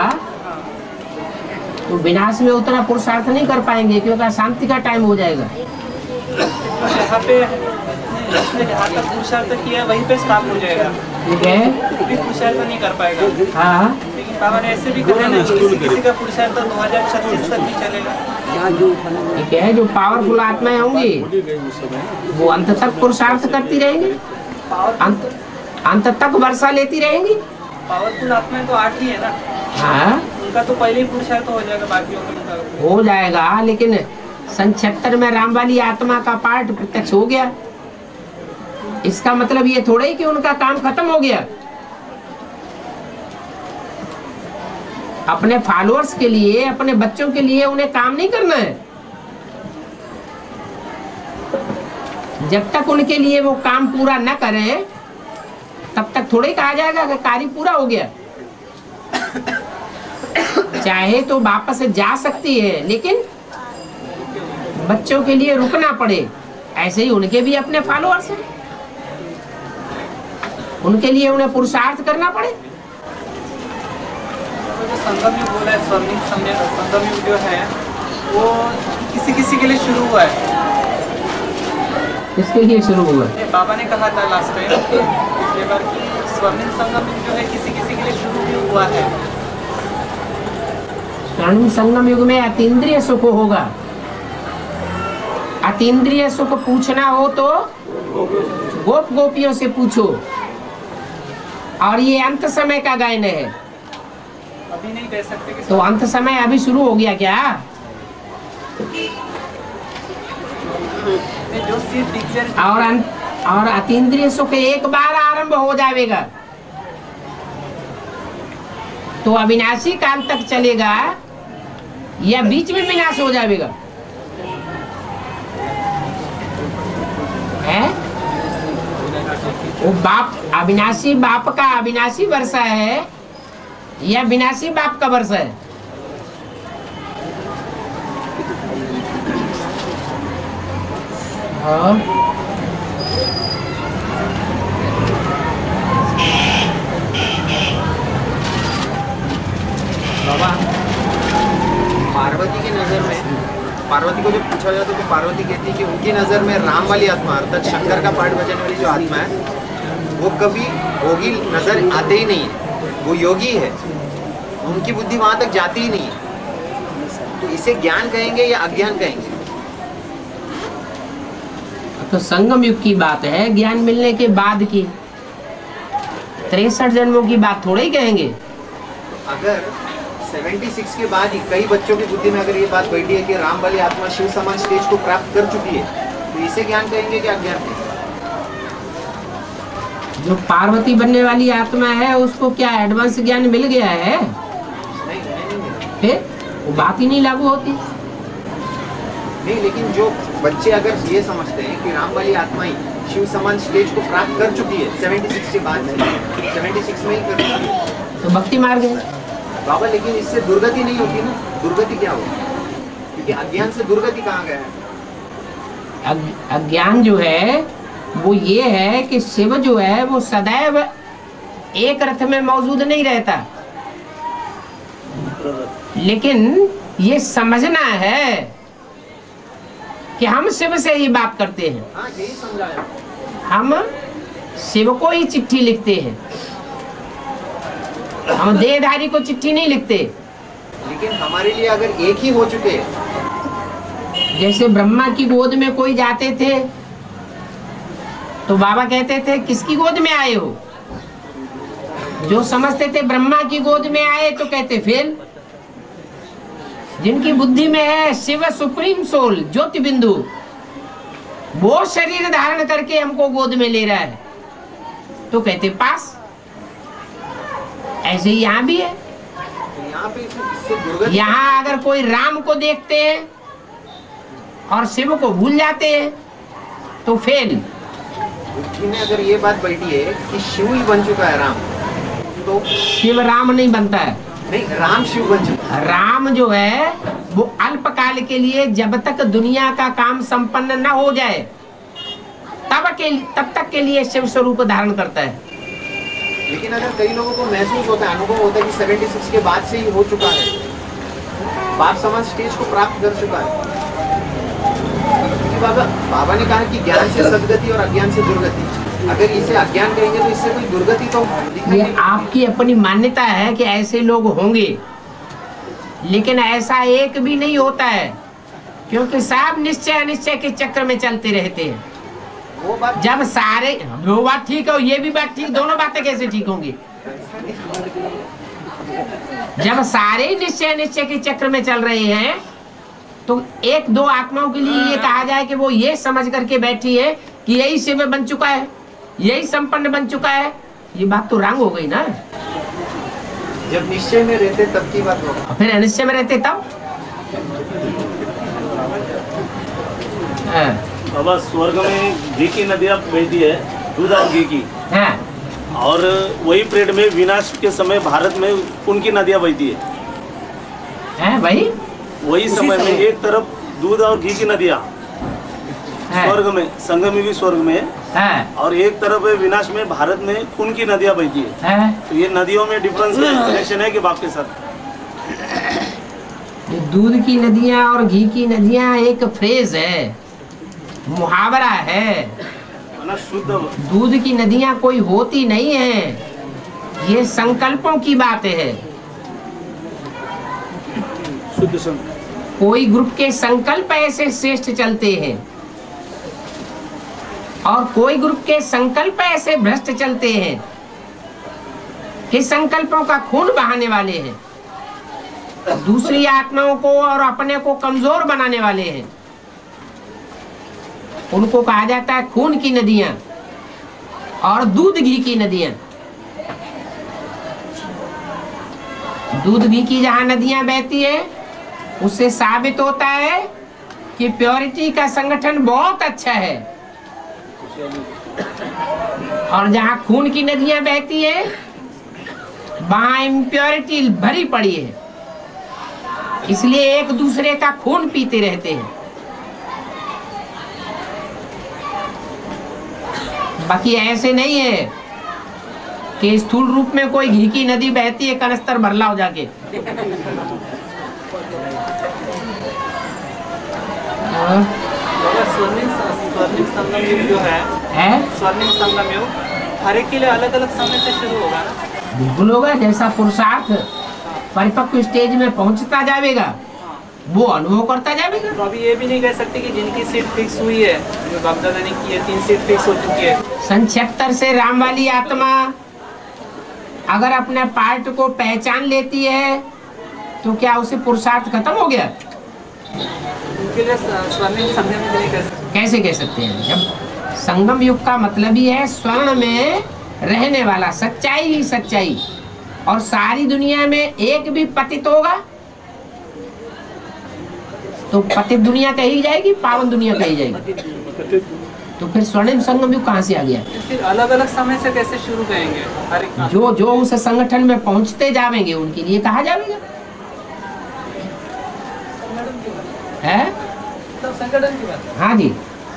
तो विनाश में उतना पुरुषार्थ नहीं कर पाएंगे क्योंकि शांति का टाइम हो जाएगा। यहाँ पे इसने जहाँ तक पुरुषार्थ किया वहीं पे स्टॉप हो जाएगा, ठीक है, भी पुरुषार्थ नहीं कर पाएगा। हाँ, लेकिन बाबा ने ऐसे भी कहा ना, किसी किसी का पुरुषार्थ दो हजार छत्तीस तक भी चलेगा। ठीक है, जो पावरफुल आत्माएं होंगी वो अंत तक पुरुषार्थ करती रहेंगी, अंत अंत तक वर्षा लेती रहेंगी। पावरफुल आत्माएं तो आठ ही है ना, हाँ, उनका तो पहले ही पुरुषार्थ हो जाएगा, बाकियों का हो जाएगा। लेकिन सन छिहत्तर में राम वाली आत्मा का पार्ट प्रत्यक्ष हो गया, इसका मतलब ये थोड़ा ही कि उनका काम खत्म हो गया। अपने फॉलोअर्स के लिए, अपने बच्चों के लिए उन्हें काम नहीं करना है। जब तक उनके लिए वो काम पूरा न करें तब तक थोड़े कहा जाएगा कि कार्य पूरा हो गया। चाहे तो वापस जा सकती है, लेकिन बच्चों के लिए रुकना पड़े। ऐसे ही उनके भी अपने फॉलोअर्स हैं, उनके लिए उन्हें पुरुषार्थ करना पड़े। तो जो संगम युग बोला है, स्वर्णिम समय संगम युग जो है वो किसी किसी के लिए शुरू हुआ है। किसके लिए शुरू हुआ? बाबा ने कहा था लास्ट टाइम पिछले बार कि स्वर्णिम संगम युग जो है किसी किसी के लिए शुरू भी हुआ है। स्वर्णिम संगम युग में अतीन्द्रिय सुख होगा। अतीन्द्रिय सुख पूछना हो तो गोप गोपियों से पूछो। और ये अंत समय का गायन है, अभी नहीं कह सकते कि तो अंत समय अभी शुरू हो गया क्या? जो सिर्फ पिक्चर और अंत, और अतीन्द्रिय सुख एक बार आरंभ हो जाएगा तो अविनाशी काल तक चलेगा या बीच में विनाश हो जाएगा? है वो बाप अविनाशी बाप का अविनाशी वर्षा है या विनाशी बाप का वर्षा है? हाँ, बाबा पार्वती की नजर में, पार्वती को जो पूछा जाता तो पार्वती कहती है कि उनकी नजर में राम वाली आत्मा अर्थात शंकर का पाठ बजाने वाली जो आत्मा है वो कभी भोगी नजर आते ही नहीं है, वो योगी है, उनकी बुद्धि वहां तक जाती ही नहीं है। तो इसे ज्ञान कहेंगे या अज्ञान कहेंगे? तो संगम युग की बात है, ज्ञान मिलने के बाद की, तिरसठ जन्मों की बात थोड़े ही कहेंगे। अगर छिहत्तर के बाद ही कई बच्चों की बुद्धि में अगर ये बात बैठी है कि राम वाली आत्मा शिव समान स्टेज को प्राप्त कर चुकी है, तो इसे ज्ञान कहेंगे कि अज्ञान कहेंगे? जो पार्वती बनने वाली आत्मा है उसको क्या एडवांस ज्ञान मिल गया है? नहीं, नहीं, फिर वो बात ही नहीं लागू होती। नहीं, लेकिन जो बच्चे अगर ये समझते हैं कि राम वाली आत्मा ही शिव समान स्टेज को प्राप्त कर चुकी है छिहत्तर के बाद से, छिहत्तर में ही कर चुकी है, तो भक्ति मार गए बाबा। लेकिन इससे दुर्गति नहीं होती ना, दुर्गति क्या होगी? क्योंकि अज्ञान से दुर्गति कहाँ गया है? अज्ञान जो है वो ये है कि शिव जो है वो सदैव एक रथ में मौजूद नहीं रहता, लेकिन ये समझना है कि हम शिव से ही बात करते हैं। हाँ, यही समझाया। हम शिव को ही चिट्ठी लिखते हैं, हम देहधारी को चिट्ठी नहीं लिखते। लेकिन हमारे लिए अगर एक ही हो चुके, जैसे ब्रह्मा की गोद में कोई जाते थे तो बाबा कहते थे किसकी गोद में आए हो? जो समझते थे ब्रह्मा की गोद में आए तो कहते फेल। जिनकी बुद्धि में है शिव सुप्रीम सोल ज्योति बिंदु, वो शरीर धारण करके हमको गोद में ले रहा है तो कहते पास। ऐसे ही यहाँ भी है। यहाँ पे यहाँ अगर कोई राम को देखते हैं और शिव को भूल जाते हैं तो फेल। बुद्धि में अगर ये बात बैठी है कि शिव ही बन चुका है राम, तो शिव राम नहीं बनता है। नहीं, राम शिव बन चुका है। राम जो है वो अल्पकाल के लिए, जब तक दुनिया का काम संपन्न न हो जाए तब के तब तक के लिए शिव स्वरूप धारण करता है। लेकिन अगर कई लोगों को महसूस होता है, अनुभव होता है कि छिहत्तर के बाद से ही हो चुका है, बाप समाज स्टेज को प्राप्त कर चुका है, क्योंकि बाबा बाबा ने कहा कि ज्ञान से सदगति और अज्ञान से दुर्गति, अगर इसे अज्ञान कहेंगे तो इससे कोई दुर्गति तो ये आपकी अपनी मान्यता है कि ऐसे लोग होंगे, लेकिन ऐसा एक भी नहीं होता है, क्योंकि सब निश्चय अनिश्चय के चक्र में चलते रहते हैं। वो बात जब सारे वो बात ठीक है, ये भी बात ठीक, दोनों बातें कैसे ठीक होंगी? जब सारे निश्चय निश्चय के चक्र में चल रहे हैं तो एक दो आत्माओं के लिए ये कहा जाए कि वो ये समझ करके बैठी है कि यही शिव बन चुका है, यही संपन्न बन चुका है, ये बात तो रंग हो गई ना। जब निश्चय में रहते तब की बात होगा, फिर अनिश्चय में रहते तब बाबा स्वर्ग में घी की नदियाँ बहती है, दूध और घी की, हाँ। और वही पीरियड में विनाश के समय भारत में उनकी नदियाँ बहती है, है भाई। वही समय में एक तरफ दूध और घी की नदियाँ स्वर्ग में, संगम में भी स्वर्ग में, है, और एक तरफ विनाश में भारत में खून की नदियाँ बहती है, है। तो ये नदियों में डिफरेंस कनेक्शन है कि बाप के साथ? दूध की नदियाँ और घी की नदियाँ एक फ्रेज है, मुहावरा है। शुद्ध दूध की नदियाँ कोई होती नहीं है, ये संकल्पों की बात है। शुद्ध संकल्प, कोई ग्रुप के संकल्प ऐसे श्रेष्ठ चलते हैं और कोई ग्रुप के संकल्प ऐसे भ्रष्ट चलते हैं कि संकल्पों का खून बहाने वाले हैं, दूसरी आत्माओं को और अपने को कमजोर बनाने वाले हैं। उनको कहा जाता है खून की नदियां और दूध घी की नदियां। दूध घी की जहां नदियां बहती है उससे साबित होता है कि प्योरिटी का संगठन बहुत अच्छा है, और जहां खून की नदियां बहती है वहां इम्प्योरिटी भरी पड़ी है, इसलिए एक दूसरे का खून पीते रहते हैं। बाकी ऐसे नहीं है कि स्थूल रूप में कोई घी की नदी बहती है, कनस्तर भरला हो जाके। स्वर्णिम स्वर्णिम संगम युग जो है, है? स्वर्णिम संगम युग हर एक के लिए अलग अलग समय से शुरू होगा ना? बिल्कुल होगा, जैसा पुरुषार्थ परिपक्व स्टेज में पहुंचता जाएगा वो अनुभव करता जाएगा। तो अभी ये भी नहीं कह सकते कि जिनकी सीट फिक्स हुई है, जो बापदादा ने की है, तीन सीट फिक्स हो चुकी है। सन छिहत्तर से राम वाली आत्मा अगर अपने पार्ट को पहचान लेती है तो क्या उसे पुरुषार्थ खत्म हो गया? उनके लिए स्वर्णिम संगम युग नहीं कह सकते। कैसे कह सकते हैं? जब संगम युग का मतलब ही है स्वर्ण में रहने वाला, सच्चाई ही सच्चाई, और सारी दुनिया में एक भी पतित होगा तो पतित दुनिया कही जाएगी, पावन दुनिया कही जाएगी। तो फिर स्वर्णिम संगम युग कहाँ से आ गया? फिर अलग अलग समय से कैसे शुरू करेंगे? हर एक जो जो उस संगठन में पहुंचते जाएंगे उनके लिए कहा जाएगा है। तो संगठन की बात। हाँ जी,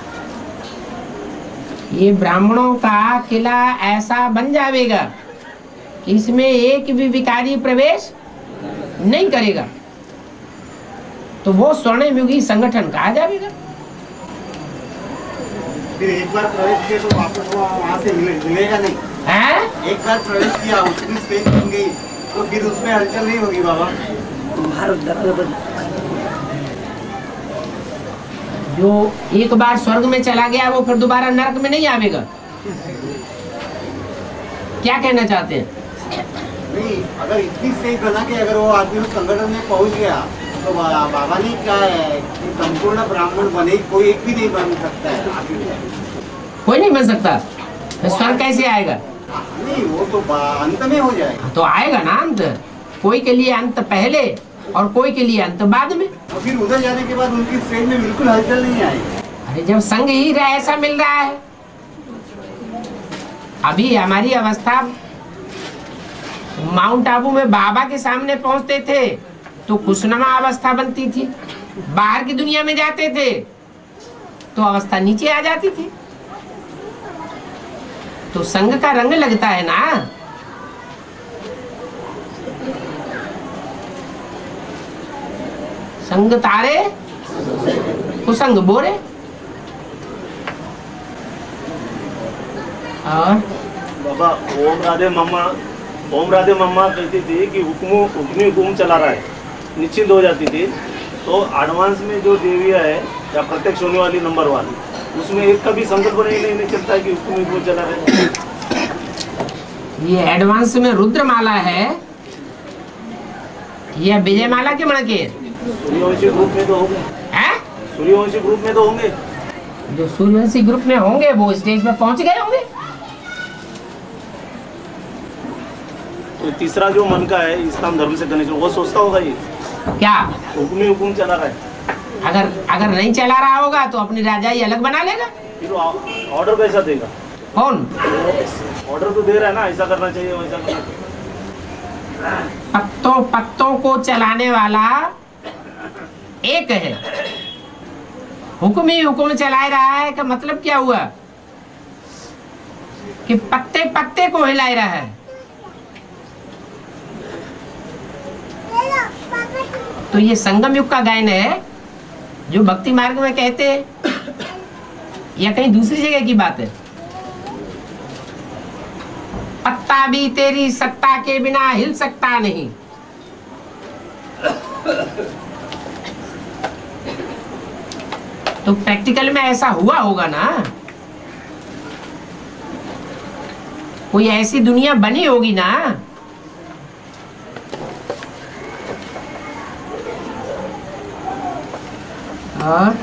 ये ब्राह्मणों का किला ऐसा बन जाएगा कि इसमें एक भी विकारी प्रवेश नहीं करेगा, तो वो स्वर्णिम युगी संगठन कहा जाएगा। फिर एक बार प्रवेश किया तो वापस वो वहाँ से मिलेगा नहीं है? एक बार प्रवेश किया, उसकी स्पेस बन गई तो फिर उसमें हलचल नहीं होगी बाबा। जो एक बार स्वर्ग में चला गया वो फिर दोबारा नरक में नहीं आवेगा। क्या कहना चाहते हैं? नहीं, अगर इतनी स्टेज बना के अगर वो आदमी उस संगठन में पहुंच गया तो बा, बाबा ने क्या है कि संपूर्ण ब्राह्मण बने, कोई एक भी नहीं बन सकता है आगे। कोई नहीं बन सकता, तो स्वर्ग कैसे आएगा? नहीं, वो तो अंत में हो जाएगा। तो आएगा ना अंत, कोई के लिए अंत पहले और कोई के लिए अंत बाद में। और फिर उधर जाने के बाद उनकी स्टेज में बिल्कुल हलचल नहीं आएगी। अरे जब संग ही रहा ऐसा मिल रहा है। अभी हमारी अवस्था माउंट आबू में बाबा के सामने पहुंचते थे तो खुशनुमा अवस्था बनती थी, बाहर की दुनिया में जाते थे तो अवस्था नीचे आ जाती थी। तो संग का रंग लगता है ना। संग तारे कुसंग बोरे। और बाबा ओम राधे मम्मा ओम राधे मम्मा कहती थी कि हुक्म हुक्मी हुक्म चला रहा है, निश्चिंत हो जाती थी। तो एडवांस में जो देवियाँ है या प्रत्यक्ष होने वाली नंबर वाली, उसमें एक का भी संकल्प नहीं, नहीं, नहीं चलता है कि हुक्मी हुक्म चला रहा है। ये एडवांस में रुद्रमाला है या विजयमाला के मणके? सूर्यवंशी ग्रुप में तो होंगे। हैं? सूर्यवंशी ग्रुप में तो होंगे। जो सूर्यवंशी ग्रुप में होंगे वो स्टेज में पहुंच गए होंगे। तो तीसरा जो मन का है इस्लाम धर्म से कनेक्शन, वो सोचता होगा ये क्या हुक्मी हुक्म चला रहा है। अगर अगर नहीं चला रहा होगा तो अपनी राजाई अलग बना लेगा। फिर ऑर्डर कैसा देगा? कौन ऑर्डर तो दे रहा है ना, ऐसा करना चाहिए वैसा करना चाहिए। पत्तों पत्तों को चलाने वाला एक है, हुक्म ही हुक्म चला रहा है। का मतलब क्या हुआ कि पत्ते पत्ते को हिला रहा है। तो ये संगम युग का गायन है जो भक्ति मार्ग में कहते हैं या कहीं दूसरी जगह की बात है? पत्ता भी तेरी सत्ता के बिना हिल सकता नहीं। तो प्रैक्टिकल में ऐसा हुआ होगा ना, कोई ऐसी दुनिया बनी होगी ना। और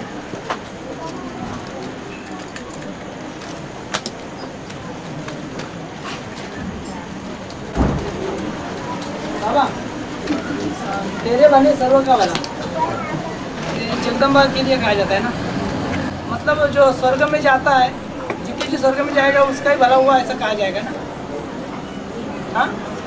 बाबा तेरे बने सर्व का भला जगदम्बा के लिए कहा जाता है ना। मतलब जो स्वर्ग में जाता है, जितनी जो स्वर्ग में जाएगा उसका ही भला हुआ ऐसा कहा जाएगा ना। हाँ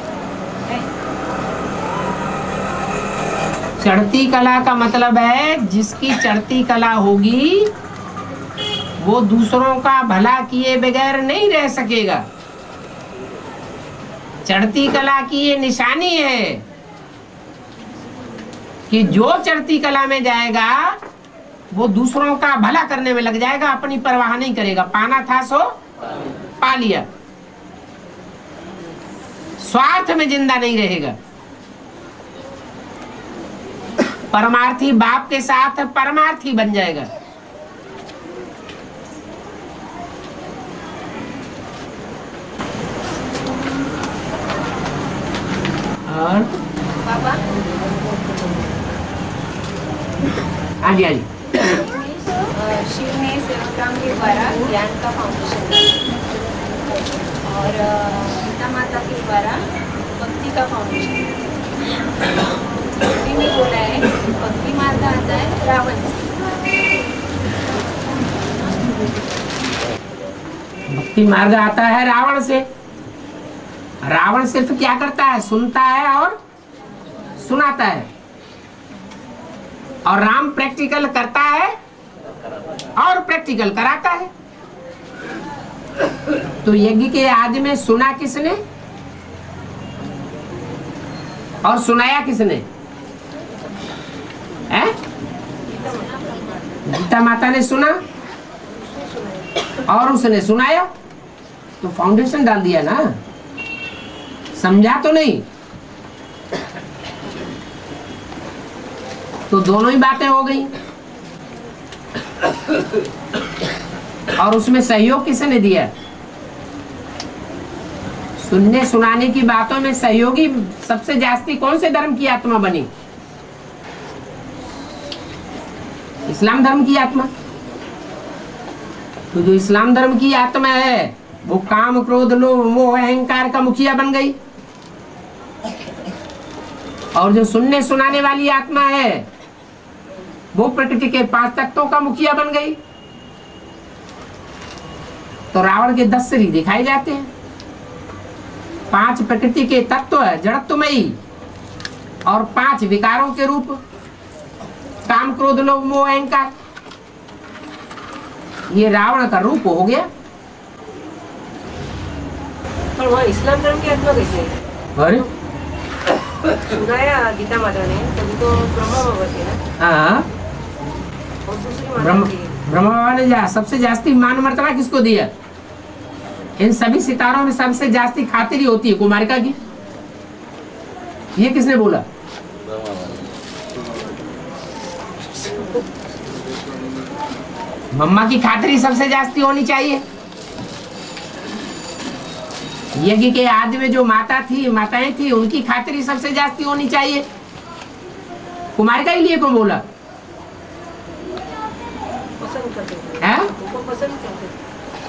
चढ़ती कला का मतलब है जिसकी चढ़ती कला होगी वो दूसरों का भला किए बगैर नहीं रह सकेगा। चढ़ती कला की ये निशानी है कि जो चढ़ती कला में जाएगा वो दूसरों का भला करने में लग जाएगा, अपनी परवाह नहीं करेगा। पाना था सो पा लिया, स्वार्थ में जिंदा नहीं रहेगा। परमार्थी बाप के साथ परमार्थी बन जाएगा। और पापा हाँ जी हाँ जी शिव ने सेवकाम के द्वारा ज्ञान का फाउंडेशन और सीता माता के द्वारा भक्ति का फाउंडेशन ने बोला है। भक्ति मार्ग आता है रावण से। भक्ति मार्ग आता है रावण से। रावण सिर्फ क्या करता है? सुनता है और सुनाता है। और राम प्रैक्टिकल करता है और प्रैक्टिकल कराता है। तो यज्ञ के आदि में सुना किसने और सुनाया किसने? है गीता माता ने सुना और उसने सुनाया, तो फाउंडेशन डाल दिया ना, समझा तो नहीं। तो दोनों ही बातें हो गई। और उसमें सहयोग किसने दिया? सुनने सुनाने की बातों में सहयोगी सबसे जास्ती कौन से धर्म की आत्मा बनी? इस्लाम धर्म की आत्मा। तो जो इस्लाम धर्म की आत्मा है वो काम क्रोध लोभ मोह अहंकार का मुखिया बन गई। और जो सुनने सुनाने वाली आत्मा है वो प्रकृति के पांच तत्वों का मुखिया बन गई। तो रावण के दस सिर दिखाए जाते हैं। पांच प्रकृति के तत्व है जड़त्वमयी और पांच विकारों के रूप काम क्रोध लोभ मोह अहंकार। ये रावण का रूप हो गया। पर वहाँ इस्लाम धर्म की आत्मा कैसे है? अरे सुनाया गीता माता ने, तभी तो ब्रह्मा बाबा थे ना। हाँ, और दूसरी ब्रह्म माता थी। ब्रह्मा बाबा ने जा सबसे जास्ती मान मर्तबा किसको दिया? इन सभी सितारों में सबसे जास्ती खातिरी होती है कुमारिका की। ये किसने बोला? मम्मा की खातिरी सबसे जास्ती होनी चाहिए। यज्ञ के आदि में जो माता थी, माताएं थी, उनकी खातिरी सबसे जास्ती होनी चाहिए। कुमारिका ही लिए कौन बोला? पसंद करते थे। है? उनको पसंद करते थे।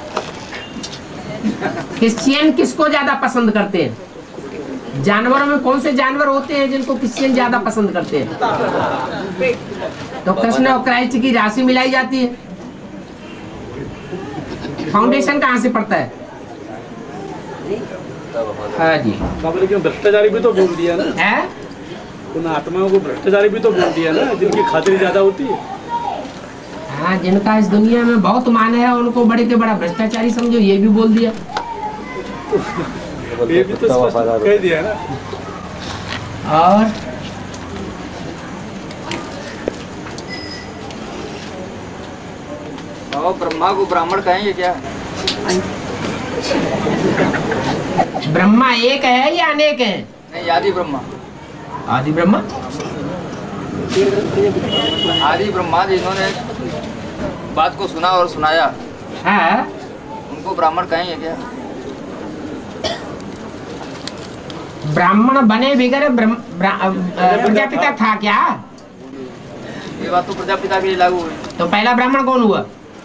क्रिश्चियन किसको ज्यादा पसंद करते हैं? जानवरों में कौन से जानवर होते हैं जिनको क्रिश्चियन ज्यादा पसंद करते हैं? तो कृष्ण और क्राइस्ट की राशि मिलाई जाती है। फाउंडेशन कहाँ से पड़ता है? हाँ जी। बाबा लेकिन भ्रष्टाचारी भी तो बोल दिया ना है? उन आत्माओं को भ्रष्टाचारी भी तो बोल दिया ना, जिनकी खातिरी ज्यादा होती है। हाँ, जिनका इस दुनिया में बहुत मान है उनको बड़े के बड़ा भ्रष्टाचारी समझो, ये भी बोल दिया। ये भी तो स्पष्ट कह दिया ना। और और ब्रह्मा को ब्राह्मण कहेंगे क्या? ब्रह्मा एक है या अनेक है? नहीं, आदि ब्रह्मा। आदि ब्रह्मा? आदि ब्रह्मा जिन्होंने बात को सुना और सुनाया, है, उनको ब्राह्मण कहेंगे क्या? ब्राह्मण बने बगैर ब्रह्म- ब्रा- अ, प्रजापिता था क्या? ये बात तो प्रजापिता के लिए लागू हुई। तो पहला ब्राह्मण कौन हुआ?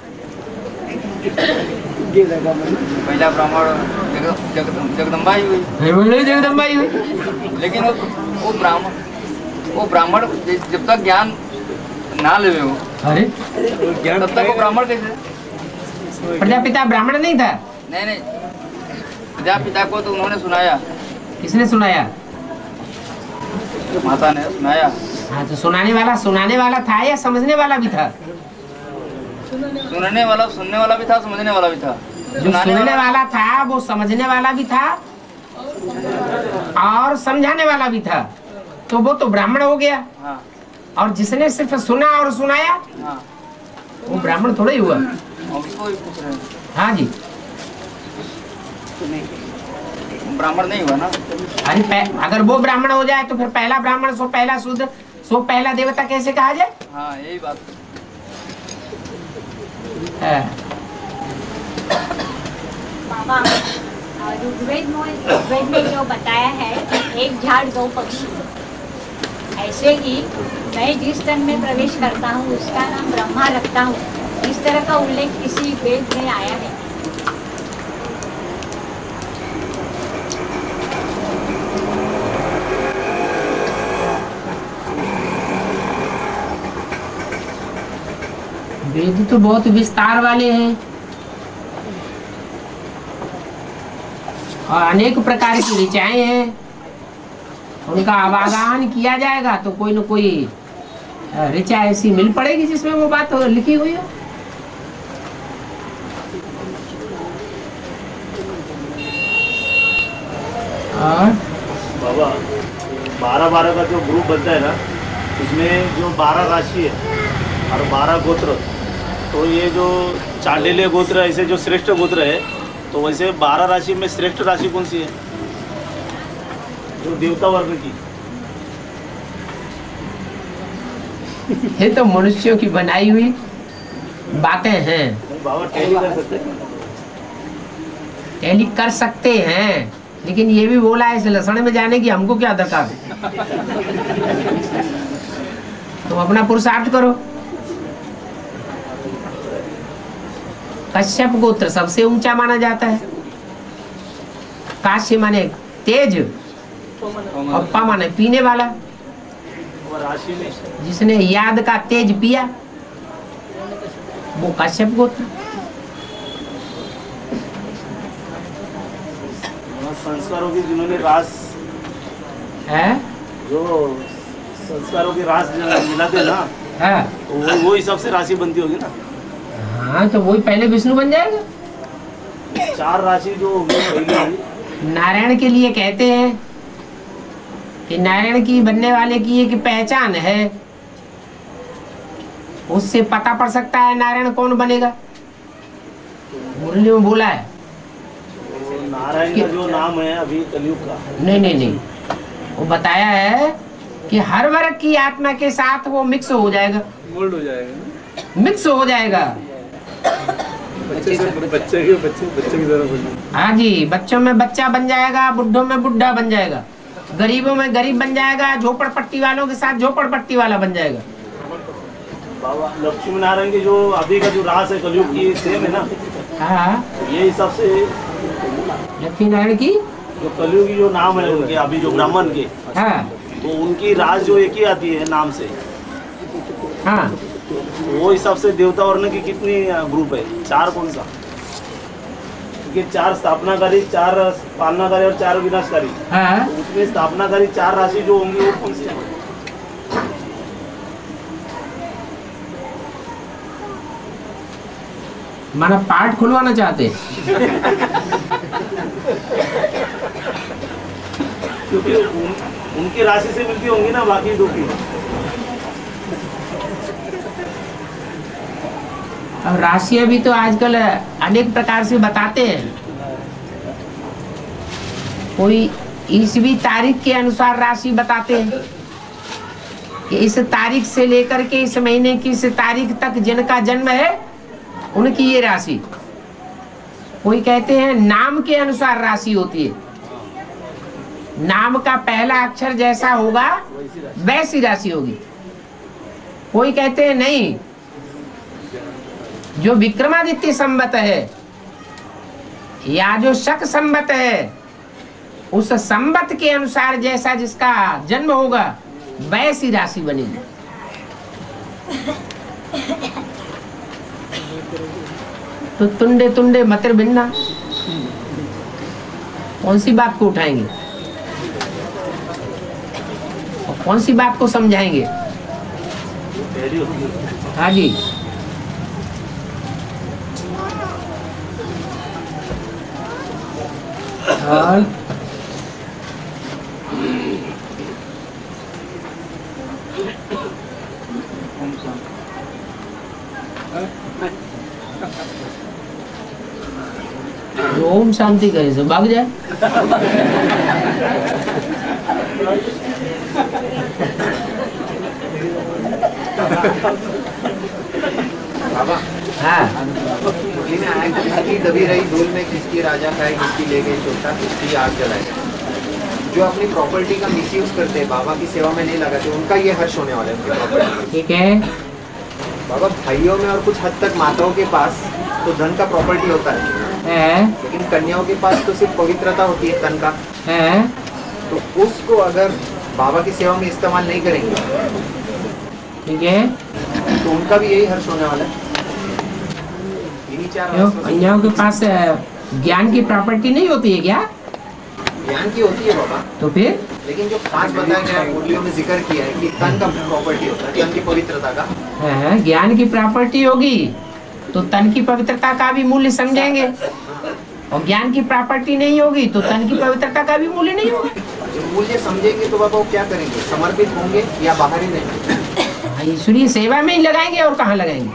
पहला ब्राह्मण जगद, जगद, जगदम्बा ही हुई। जगदम्बा ही हुई। लेकिन वो वो ब्राह्मण वो ब्राह्मण जब तक ज्ञान ना लेवे हो, अरे तब तक वो ब्राह्मण कैसे? प्रजापिता ब्राह्मण नहीं था? नहीं नहीं, प्रजापिता को तो उन्होंने सुनाया। किसने सुनाया? माता ने सुनाया। हाँ, तो सुनाने वाला सुनाने वाला था या समझने वाला भी था? सुनने वाला सुनने वाला भी था, समझने वाला भी था। जो सुनने वाला था वो समझने वाला भी था और समझाने वाला भी था, तो वो तो ब्राह्मण हो गया। हाँ। और जिसने सिर्फ सुना और सुनाया, हाँ। वो ब्राह्मण थोड़ा ही हुआ। और उसको भी पूछ रहे हैं। हाँ जी। ब्राह्मण नहीं हुआ ना। अरे पह- अगर वो ब्राह्मण हो जाए तो फिर पहला ब्राह्मण सो पहला शुद्ध सो पहला देवता कैसे कहा जाए? हाँ, यही बात। है। बाबा, ऋग्वेद में ऋग्वेद में जो बताया है कि एक झाड़ दो पक्षी, ऐसे ही मैं जिस तन में प्रवेश करता हूँ उसका नाम ब्रह्मा रखता हूँ, इस तरह का उल्लेख किसी वेद में आया है? वेद तो बहुत विस्तार वाले हैं और अनेक प्रकार की ऋचाएं हैं। उनका आवाहन किया जाएगा तो कोई न कोई ऋचा ऐसी मिल पड़ेगी जिसमें वो बात लिखी हुई हो। और बाबा बारह बारह का जो ग्रुप बनता है ना, उसमें जो बारह राशि है और बारह गोत्र, तो ये जो चांडिल्य गोत्र ऐसे जो श्रेष्ठ गोत्र है, तो वैसे बारह राशि में श्रेष्ठ राशि कौन सी है? जो देवता वर्ग की। ये तो मनुष्यों की बनाई हुई बातें हैं। बाबा टैली कर सकते हैं? टैली कर सकते हैं, लेकिन ये भी बोला है इस लसण में जाने की हमको क्या दरकार है? तुम अपना पुरुषार्थ करो। कश्यप गोत्र सबसे ऊंचा माना जाता है। काश्य माने तेज और पा माने पीने वाला। राशि में जिसने याद का तेज पिया वो कश्यप गोत्र। संस्कारों की जिन्होंने रास है, जो संस्कारों की रास मिलाते ना, है, तो वो वो हिसाब से राशि बनती होगी ना। हाँ, तो वही पहले विष्णु बन जाएगा। चार राशि जो होगी पहली, नारायण के लिए कहते हैं कि नारायण की बनने वाले की एक पहचान है, उससे पता पड़ सकता है नारायण कौन बनेगा। मुरली में बोला है नारायण का जो नाम है अभी कलयुग का, नहीं नहीं नहीं, वो बताया है कि हर वर्ग की आत्मा के साथ वो मिक्स हो जाएगा, मोल्ड हो जाएगा, मिक्स हो जाएगा। बच्चे से बच्चे के बच्चे बच्चे की तरह बन, हाँ जी, बच्चों में बच्चा बन जाएगा, बुढ़ों में बुढ़ा बन जाएगा, गरीबों में गरीब बन जाएगा, झोपड़पट्टी वालों के साथ झोपड़पट्टी वाला बन जाएगा। बाबा लक्ष्मी नारायण की जो अभी का जो रास है कलयुग की सेम है ना। हाँ, ये हिसाब से लक्ष्मी नारायण की जो कलयुग की जो नाम है उनके अभी जो ब्राह्मण के, हाँ, तो उनकी रास जो एक ही आती है नाम से। हाँ, वो हिसाब से देवता वर्ण की कितनी ग्रुप है, चार कौन सा? क्योंकि चार स्थापनाकारी, चार पालनाकारी और चार विनाशकारी। हाँ, तो उसमें स्थापनाकारी चार राशि जो होंगी वो कौन सी है? माना पार्ट खुलवाना चाहते हैं। क्योंकि उन, उनकी राशि से मिलती होंगी ना बाकी दो की। अब राशियां भी तो आजकल अनेक प्रकार से बताते हैं। कोई ईसवी तारीख के अनुसार राशि बताते हैं कि इस तारीख से लेकर के इस महीने की इस तारीख तक जिनका जन्म है उनकी ये राशि। कोई कहते हैं नाम के अनुसार राशि होती है, नाम का पहला अक्षर जैसा होगा वैसी राशि होगी। कोई कहते हैं नहीं, जो विक्रमादित्य संवत है या जो शक संवत है उस संवत के अनुसार जैसा जिसका जन्म होगा वैसी राशि बनेगी। तो तुंडे तुंडे मतिर भिन्ना, कौन सी बात को उठाएंगे और कौन सी बात को समझाएंगे? हाँ जी, और ओम शांति करे से भाग जाए। बाबा, हाँ, मुरली में आया कि किसकी दबी रही धूल में किसकी राजा खाए, किसकी ले गई छोटा, किसकी आग जलाए। जो अपनी प्रॉपर्टी का मिसयूज करते हैं, बाबा की सेवा में नहीं लगाते, उनका ये हर्ष होने वाला है प्रॉपर्टी। ठीक है बाबा, भाइयों में और कुछ हद तक माताओं के पास तो धन का प्रॉपर्टी होता है, है, लेकिन कन्याओं के पास तो सिर्फ पवित्रता होती है तन का है। तो उसको अगर बाबा की सेवा में इस्तेमाल नहीं करेंगे, ठीक है, तो उनका भी यही हर्ष होने वाला है। इन्हीं चार कन्याओं के पास ज्ञान की प्रॉपर्टी नहीं होती है क्या? ज्ञान की होती है बाबा, तो फिर लेकिन जो पांच बताया गया मुरलियों में जिक्र किया है कि तन का प्रॉपर्टी होता है, तन की पवित्रता का। है, ज्ञान की प्रॉपर्टी होगी तो तन की पवित्रता का भी मूल्य समझेंगे, और ज्ञान की प्रॉपर्टी नहीं होगी तो तन की पवित्रता का भी मूल्य नहीं होगा। जो मूल्य समझेंगे तो बाबा वो क्या करेंगे, समर्पित होंगे या बाहर ही नहीं? ईश्वरीय सेवा में ही लगाएंगे, और कहाँ लगाएंगे?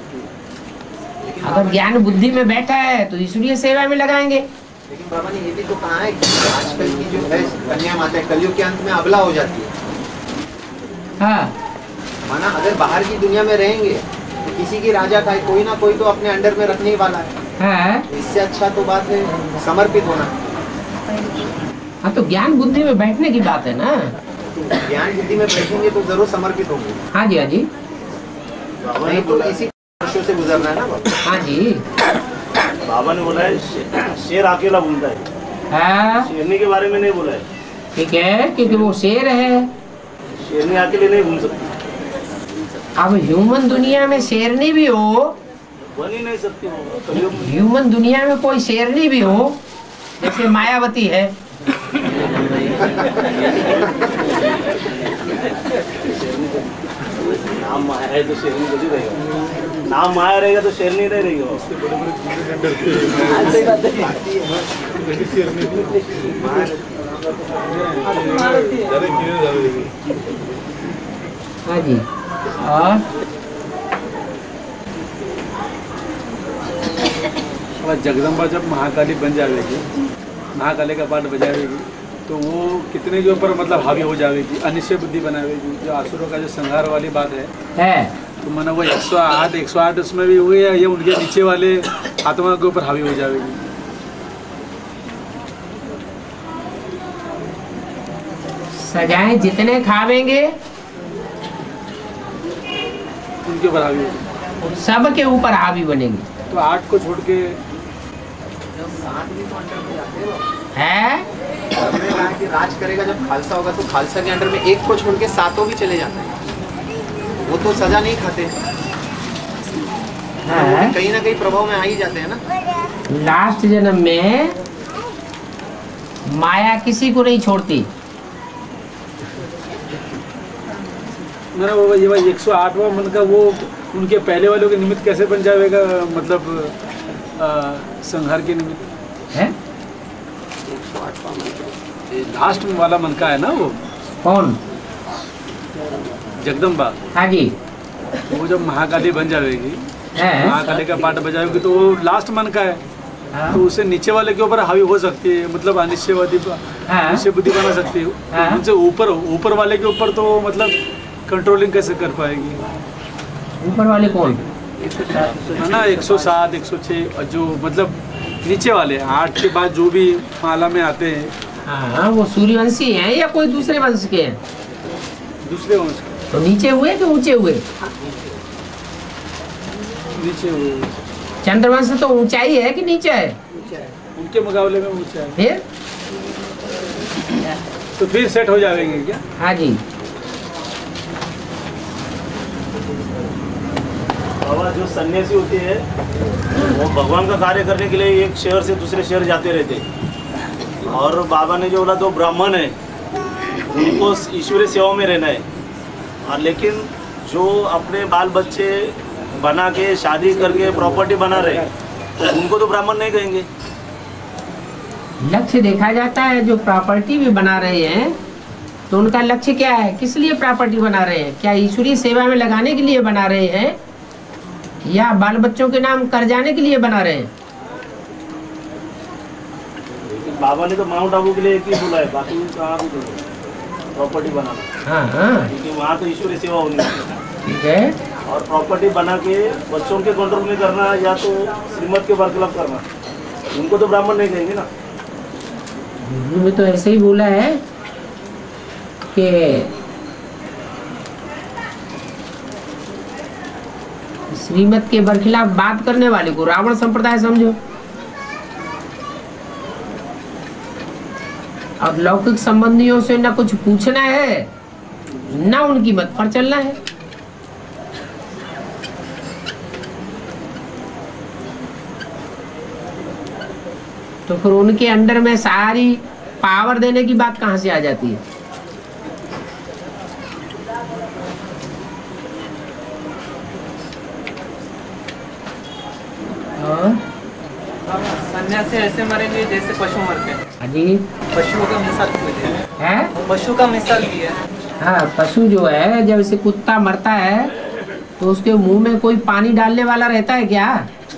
अगर ज्ञान बुद्धि में बैठा है तो ईश्वरीय सेवा में लगाएंगे। लेकिन बाबा ने ये भी तो कहा है कि आजकल की जो है कन्या माता कलयुग के अंत में अबला हो जाती है। हाँ, माना अगर बाहर की दुनिया में रहेंगे तो किसी की राजा का कोई ना कोई तो अपने अंडर में रखने ही वाला है। हाँ, इससे अच्छा तो बात है समर्पित होना। हाँ, तो ज्ञान बुद्धि में बैठने की बात है ना। तो ज्ञान बुद्धि में बैठेंगे तो जरूर समर्पित होंगे। हाँ जी, हाँ जी, नहीं तो इसी वर्षों से गुजरना है ना बाबा। हाँ जी। बाबा ने बोला है शे, शेर अकेला घूमता है। हाँ, शेरनी के बारे में नहीं बोला है। ठीक है, क्योंकि वो शेर है। शेरनी अकेले नहीं घूम सकती। अब ह्यूमन दुनिया में शेरनी भी हो, बन ही नहीं सकती वो। ह्यूमन दुनिया में कोई शेरनी भी हो, जैसे मायावती है, नाम माया है तो शेरनी बड़ी रहेगा, नाम माया रहेगा तो शेरनी नहीं रहेगा। हाँ जी। और जगदम्बा जब महाकाली बन जाएगी, महाकाली का पाठ बजाएगी, तो वो कितने के ऊपर मतलब हावी हो जाएगी, अनिश्चय बुद्धि बनाएगी। जो आसुरों का जो संहार वाली बात है, है। तो माना वो एक सौ आठ एक सौ आठ उसमें भी हुई है, ये उनके नीचे वाले आत्मा के ऊपर हावी हो जाएगी। सजाएं जितने खावेंगे उनके ऊपर हावी होगी, सब के ऊपर हावी बनेंगे। तो आठ को छोड़ के है कि राज करेगा जब खालसा होगा, तो खालसा के अंडर में एक को छोड़ के सातों भी चले जाते हैं। वो तो सजा नहीं खाते, है? कहीं ना कहीं प्रभाव में आ ही जाते हैं ना। लास्ट जन्म में माया किसी को नहीं छोड़ती। मेरा वो ये भाई एक सौ आठवां मन का वो उनके पहले वालों के निमित्त कैसे बन जाएगा, मतलब आ, संहार के निमित्त है। लास्ट वाला मन का है ना वो। कौन? जगदम्बा। हाँ जी। वो जब महाकाली बन जाएगी, है? महाकाली का पाठ बजाएगी, तो वो लास्ट मन का है। हाँ। तो उसे नीचे वाले के ऊपर हावी हो सकती है, मतलब अनिश्चयवादी अनिश्चय बुद्धि बना सकती है। हाँ। उनसे ऊपर ऊपर वाले के ऊपर तो मतलब कंट्रोलिंग कैसे कर पाएगी? ऊपर वाले कौन है ना, एक सौ सात एक सौ छः, और जो मतलब नीचे वाले आठ के बाद जो भी माला में आते हैं। हाँ, वो सूर्यवंशी हैं या कोई दूसरे वंश के हैं? दूसरे वंश। तो नीचे हुए कि ऊंचे हुए? नीचे हुए। चंद्रवंश तो ऊंचाई है कि नीचे है? उनके मुकाबले में ऊंचा है। फिर तो फिर सेट हो जाएंगे क्या? हाँ जी। बाबा जो सन्यासी होते हैं वो भगवान का कार्य करने के लिए एक शहर से दूसरे शहर जाते रहते, और बाबा ने जो बोला तो ब्राह्मण है उनको ईश्वरीय सेवा में रहना है। और लेकिन जो अपने बाल बच्चे बना के शादी करके प्रॉपर्टी बना रहे तो उनको तो ब्राह्मण नहीं कहेंगे। लक्ष्य देखा जाता है। जो प्रॉपर्टी भी बना रहे हैं तो उनका लक्ष्य क्या है, किस लिए प्रॉपर्टी बना रहे हैं? क्या ईश्वरीय सेवा में लगाने के लिए बना रहे हैं या बाल बच्चों के नाम कर जाने के लिए बना रहे हैं? बाबा ने तो माउंट आबू के लिए एक ही बोला है, बाकी कहाँ भी प्रॉपर्टी बनाना। हाँ हाँ, क्योंकि वहाँ तो ईश्वरीय सेवा होनी चाहिए। ठीक है। और प्रॉपर्टी बना के बच्चों के कंट्रोल में करना या तो श्रीमत के बरखिलाफ करना, उनको तो ब्राह्मण नहीं कहेंगे ना। हिंदू में तो ऐसे ही बोला है कि श्रीमत के बरखिलाफ बात करने वाले को रावण संप्रदाय समझो, और लौकिक संबंधियों से ना कुछ पूछना है ना उनकी मत पर चलना है। तो फिर उनके अंडर में सारी पावर देने की बात कहां से आ जाती है? सन्यासी ऐसे मरेंगे जैसे पशु मरते हैं। अजी पशुओं का मिसाल है, पशु का मिसाल भी है। हाँ, पशु जो है जब से कुत्ता मरता है तो उसके मुंह में कोई पानी डालने वाला रहता है क्या?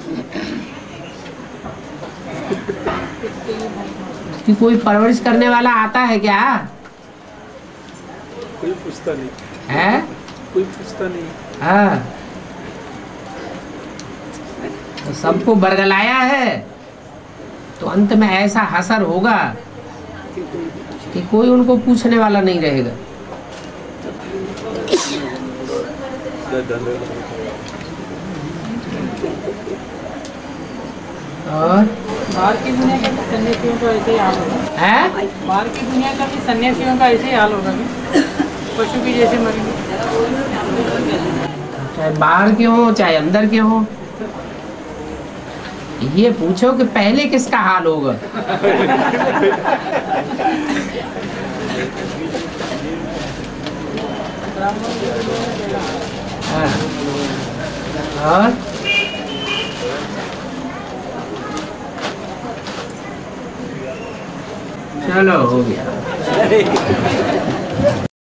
उसकी कोई परवरिश करने वाला आता है क्या? कोई पूछता नहीं है, कोई पूछता नहीं। हाँ, तो सबको बरगलाया है तो अंत में ऐसा हसर होगा कि कोई उनको पूछने वाला नहीं रहेगा। और बाहर की दुनिया का भी सन्यासियों का ऐसे ही हाल होगा। है, बाहर की दुनिया का भी सन्यासियों का ऐसे ही हाल होगा कि पशु की जैसे मरेंगे। चाहे बाहर के हो चाहे अंदर के हो। ये पूछो कि पहले किसका हाल होगा। हाँ। और चलो हो गया।